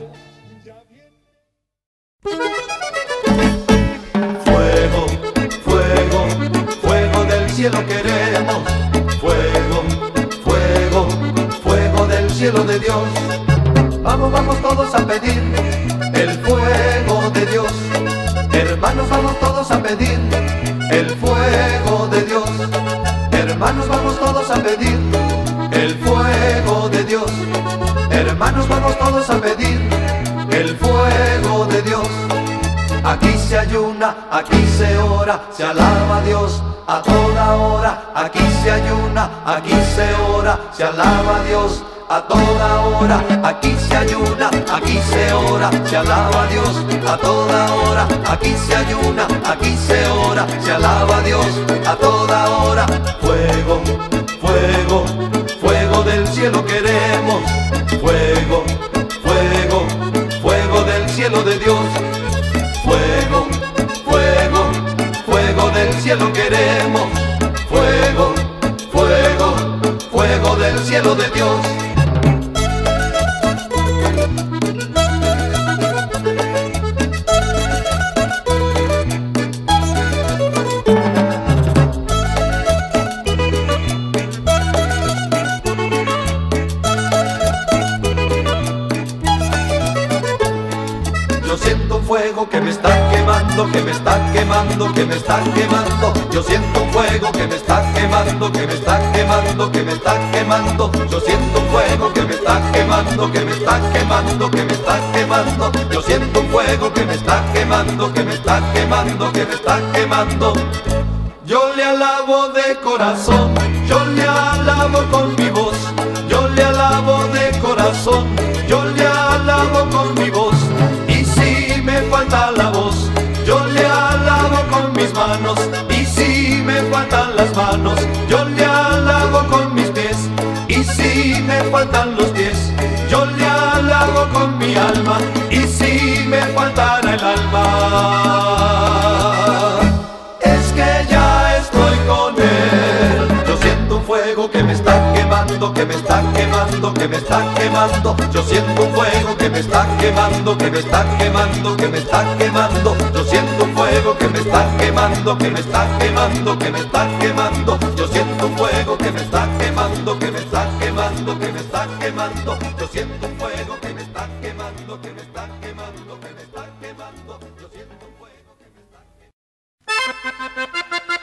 Fuego, fuego, fuego del cielo queremos. Fuego, fuego, fuego del cielo de Dios. Vamos, vamos todos a pedir el fuego de Dios. Hermanos, vamos todos a pedir el fuego de Dios. Hermanos, vamos todos a pedir el fuego de Dios. Hermanos, vamos todos a pedir el fuego de Dios. Aquí se ayuna, aquí se ora, se alaba a Dios a toda hora. Aquí se ayuna, aquí se ora, se alaba a Dios a toda hora. Aquí se ayuna, aquí se ora, se alaba a Dios a toda hora. Aquí se ayuna, aquí se ora, se alaba a Dios a toda hora. Fuego, fuego, fuego del cielo queremos. Fuego, fuego, fuego del cielo de Dios. Fuego, fuego, fuego del cielo queremos. Fuego, fuego, fuego del cielo de Dios. Yo siento un fuego que me está quemando, que me está quemando, que me está quemando. Yo siento un fuego que me está quemando, que me está quemando, que me está quemando. Yo siento un fuego que me está quemando, que me está quemando, que me está quemando. Yo siento un fuego que me está quemando, que me está quemando, que me está quemando. Yo le alabo de corazón, yo le alabo con mi voz. Yo le alabo de corazón, yo le alabo con mi voz. Y si me falta la voz, yo le alabo con mis manos. Y si me faltan las manos, yo le alabo con mis pies. Y si me faltan los pies, yo le alabo con mi alma. Y si me faltara el alma, es que ya estoy con él. Yo siento un fuego que me está quemando, que me está quemando, que me está quemando. Yo siento un fuego que me está quemando, que me está quemando, que me está quemando. Yo siento un fuego que me está quemando, que me está quemando, que me está quemando. Yo siento un fuego que me está quemando, que me está quemando, que me está quemando. Yo siento un fuego que me está quemando, que me está quemando, que me está quemando. Yo siento un fuego que me está quemando.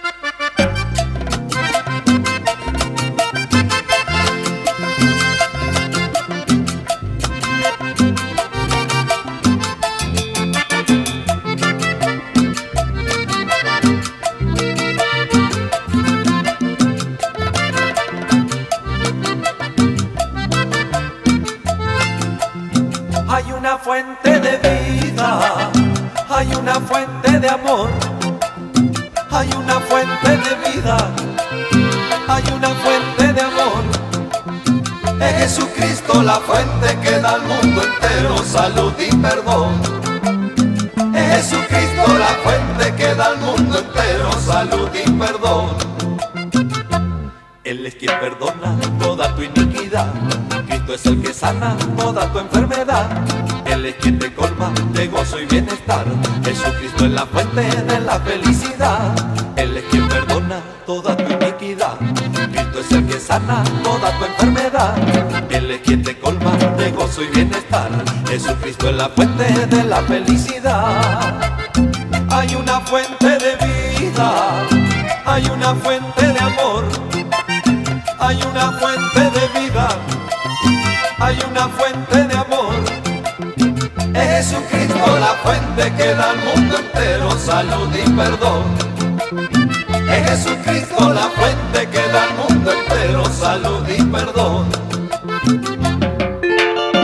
Hay una fuente de vida, hay una fuente de amor, hay una fuente de vida, hay una fuente de amor. Es Jesucristo la fuente que da al mundo entero salud y perdón. Es Jesucristo la fuente que da al mundo entero salud y perdón. Él es quien perdona toda tu iniquidad. Cristo es el que sana toda tu enfermedad. Él es quien te colma de gozo y bienestar. Jesucristo es la fuente de la felicidad. Él es quien perdona toda tu iniquidad. Cristo es el que sana toda tu enfermedad. Él es quien te colma de gozo y bienestar. Jesucristo es la fuente de la felicidad. Hay una fuente de vida, hay una fuente de amor, hay una fuente de vida, hay una fuente de amor. Es Jesucristo la fuente que da al mundo entero salud y perdón. Es Jesucristo la fuente que da al mundo entero salud y perdón.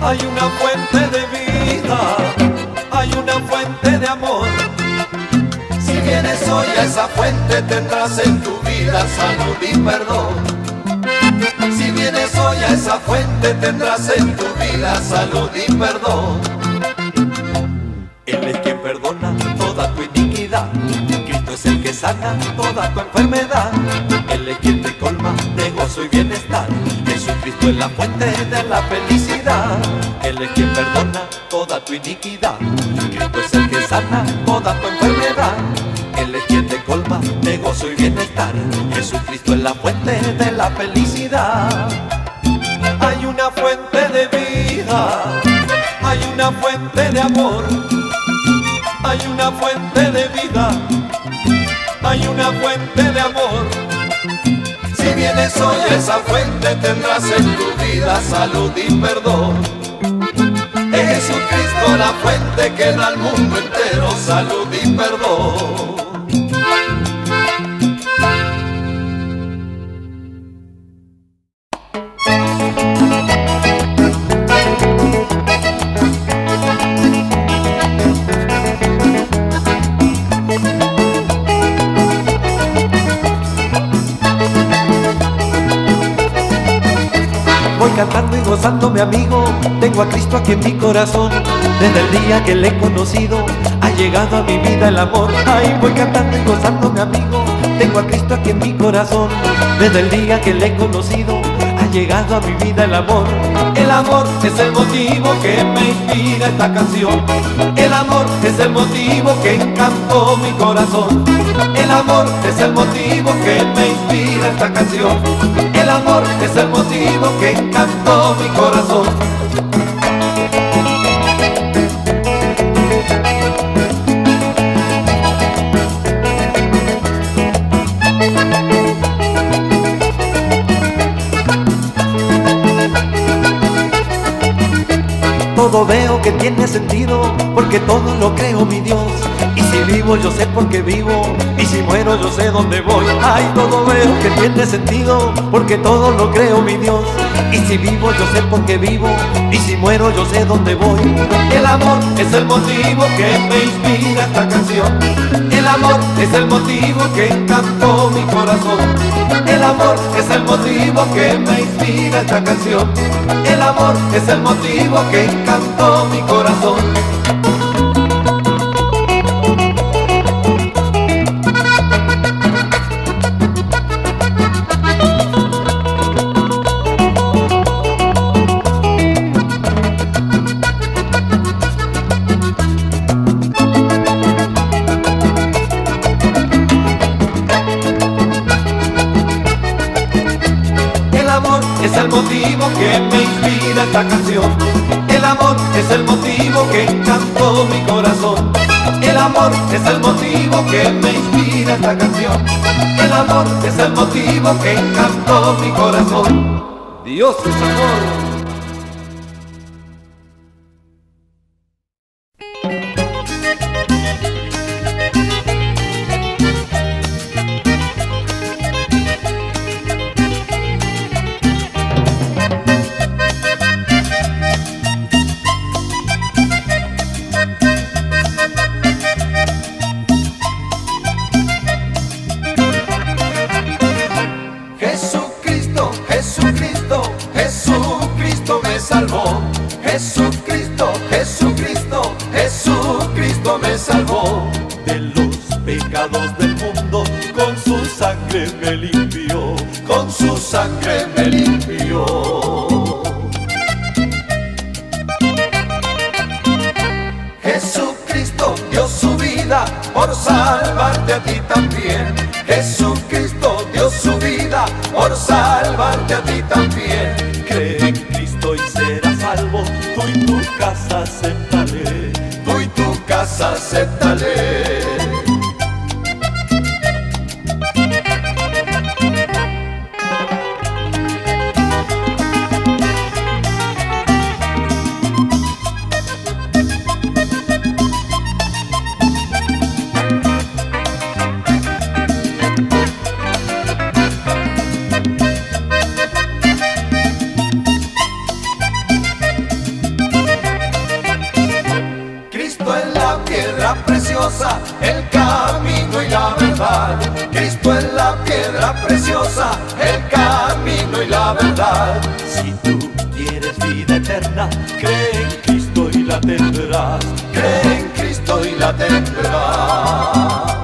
Hay una fuente de vida, hay una fuente de amor. Si vienes hoy a esa fuente tendrás en tu vida salud y perdón. Si vienes hoy a esa fuente tendrás en tu vida salud y perdón. Él es quien perdona toda tu iniquidad, Cristo es el que sana toda tu enfermedad. Él es quien te colma de gozo y bienestar, Jesucristo es la fuente de la felicidad. Él es quien perdona toda tu iniquidad, Cristo es el que sana toda tu enfermedad. Él es quien te colma de gozo y bienestar, Jesucristo es la fuente de la felicidad. Hay una fuente de vida, hay una fuente de amor. Hay una fuente de vida, hay una fuente de amor. Si vienes hoy a esa fuente tendrás en tu vida salud y perdón. Es Jesucristo la fuente que da al mundo entero salud y perdón. Voy cantando y gozando, mi amigo, tengo a Cristo aquí en mi corazón. Desde el día que le he conocido, ha llegado a mi vida el amor. Ay, voy cantando y gozando, mi amigo, tengo a Cristo aquí en mi corazón. Desde el día que le he conocido, ha llegado a mi vida el amor. El amor es el motivo que me inspira esta canción. El amor es el motivo que encantó mi corazón. El amor es el motivo que me inspira esta canción. El amor es el motivo que encantó mi corazón. Todo veo que tiene sentido, porque todo lo creo, mi Dios. Y si vivo yo sé por qué vivo, y si muero yo sé dónde voy. Ay, todo veo que tiene sentido, porque todo lo creo, mi Dios. Y si vivo yo sé por qué vivo, y si muero yo sé dónde voy. El amor es el motivo que me inspira esta canción. El amor es el motivo que encantó mi corazón. El amor es el motivo que me inspira esta canción. El amor es el motivo que encantó mi corazón. Es el motivo que me inspira esta canción. El amor es el motivo que encantó mi corazón. El amor es el motivo que me inspira esta canción. El amor es el motivo que encantó mi corazón. Dios es amor. Jesucristo me salvó de los pecados del mundo, con su sangre me limpió, con su sangre me limpió. Jesucristo dio su vida por salvarte a ti también. Jesucristo dio su vida por salvarte a ti también. Cree en Cristo y serás salvo, tú y tu casa aceptaré, tú y tu casa aceptaré. piedra preciosa, el camino y la verdad. Cristo es la piedra preciosa, el camino y la verdad. Si tú quieres vida eterna, cree en Cristo y la tendrás. Cree en Cristo y la tendrás.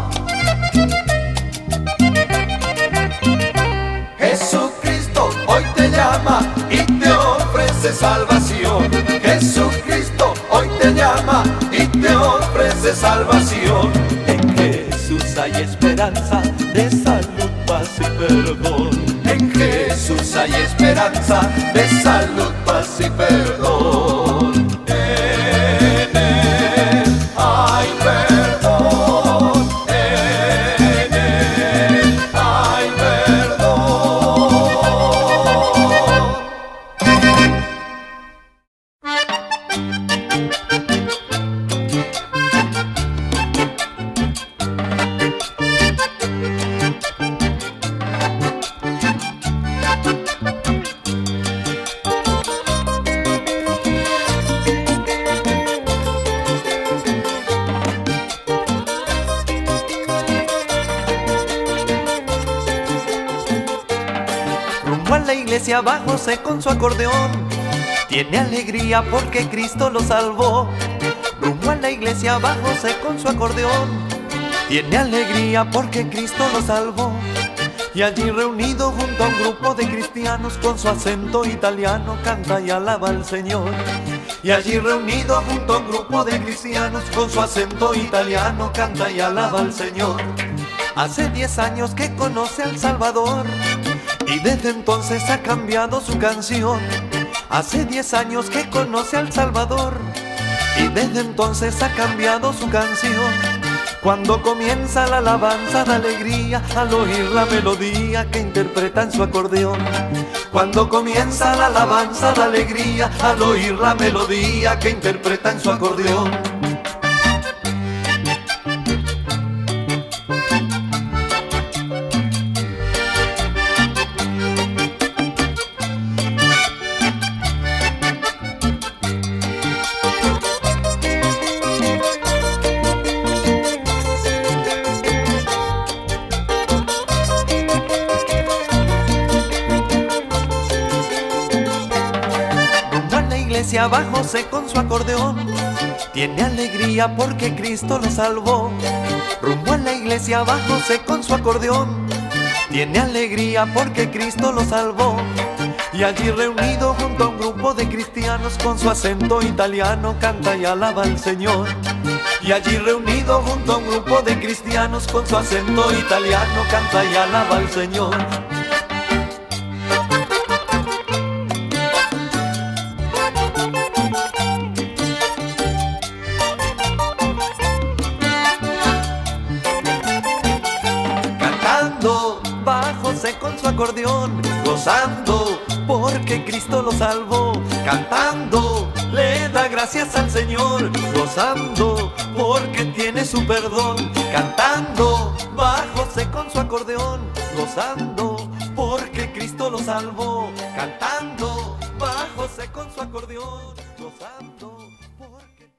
Jesucristo hoy te llama y te ofrece salvación. Jesucristo hoy te llama y te ofrece salvación. En Jesús hay esperanza de salud, paz y perdón. En Jesús hay esperanza de salud, paz y perdón. En Él hay perdón. En Él hay perdón. Rumbo a la iglesia va José con su acordeón. Tiene alegría porque Cristo lo salvó. Rumbo a la iglesia va José con su acordeón. Tiene alegría porque Cristo lo salvó. Y allí reunido junto a un grupo de cristianos con su acento italiano canta y alaba al Señor. Y allí reunido junto a un grupo de cristianos con su acento italiano canta y alaba al Señor. Hace 10 años que conoce al Salvador y desde entonces ha cambiado su canción. Hace 10 años que conoce al Salvador y desde entonces ha cambiado su canción. Cuando comienza la alabanza de alegría al oír la melodía que interpreta en su acordeón. Cuando comienza la alabanza de alegría al oír la melodía que interpreta en su acordeón. Va José con su acordeón, tiene alegría porque Cristo lo salvó. Rumbo a la iglesia va José con su acordeón, tiene alegría porque Cristo lo salvó. Y allí reunido junto a un grupo de cristianos con su acento italiano canta y alaba al Señor. Y allí reunido junto a un grupo de cristianos con su acento italiano canta y alaba al Señor. Va José con su acordeón, gozando porque Cristo lo salvó. Cantando le da gracias al Señor, gozando porque tiene su perdón. Cantando va José con su acordeón, gozando porque Cristo lo salvó. Cantando va José con su acordeón, gozando porque...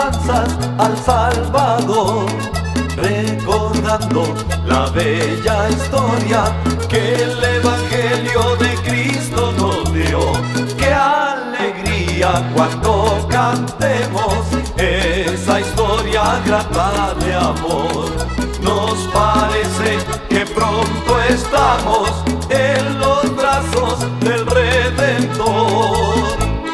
alabanzas al Salvador, recordando la bella historia que el Evangelio de Cristo nos dio. ¡Qué alegría cuando cantemos esa historia grata de amor! Nos parece que pronto estamos en los brazos del Redentor.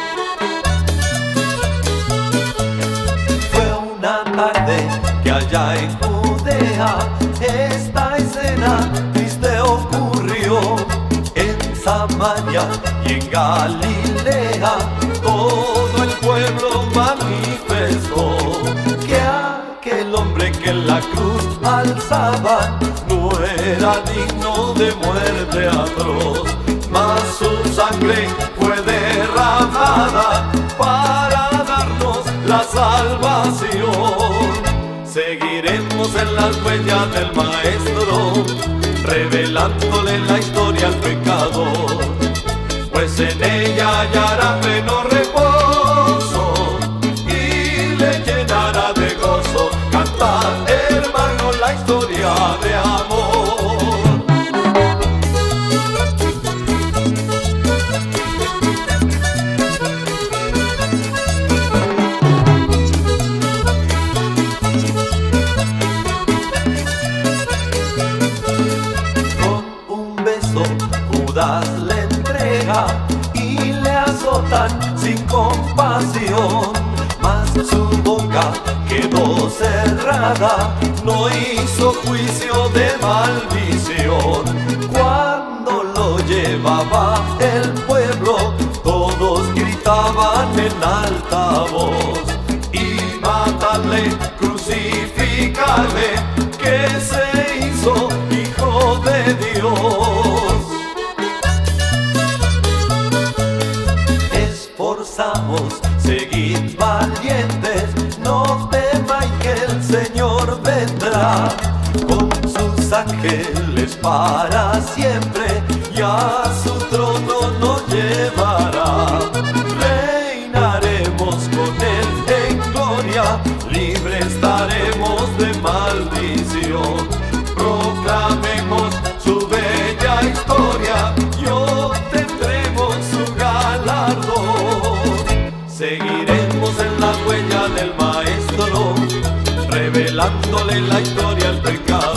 Fue una tarde que allá en Judea esta escena triste ocurrió. En Samaria y en Galilea todo el pueblo manifestó que aquel hombre que en la cruz alzaban no era digno de muerte atroz, mas su sangre fue derramada para darnos la salvación. Seguiremos en las huellas del Maestro, revelándole la historia al pecador, pues en ella hallará pleno reposo y le llenará de gozo. Cantad, hermano, la historia de amor. Judas le entrega y le azotan sin compasión, mas su boca quedó cerrada, no hizo juicio de maldición. Cuando lo llevaba el pueblo, todos gritaban en alta voz: y mátale, crucifícale, que se hizo hijo de Dios. Seguid valientes, no temáis que el Señor vendrá con sus ángeles para siempre y a su trono nos llevará. Reinaremos con Él en gloria, libre estaremos de maldición. Proclamemos su bella historia y obtendremos su galardón. Seguiremos en la huella del Maestro, revelándole la historia al pecado.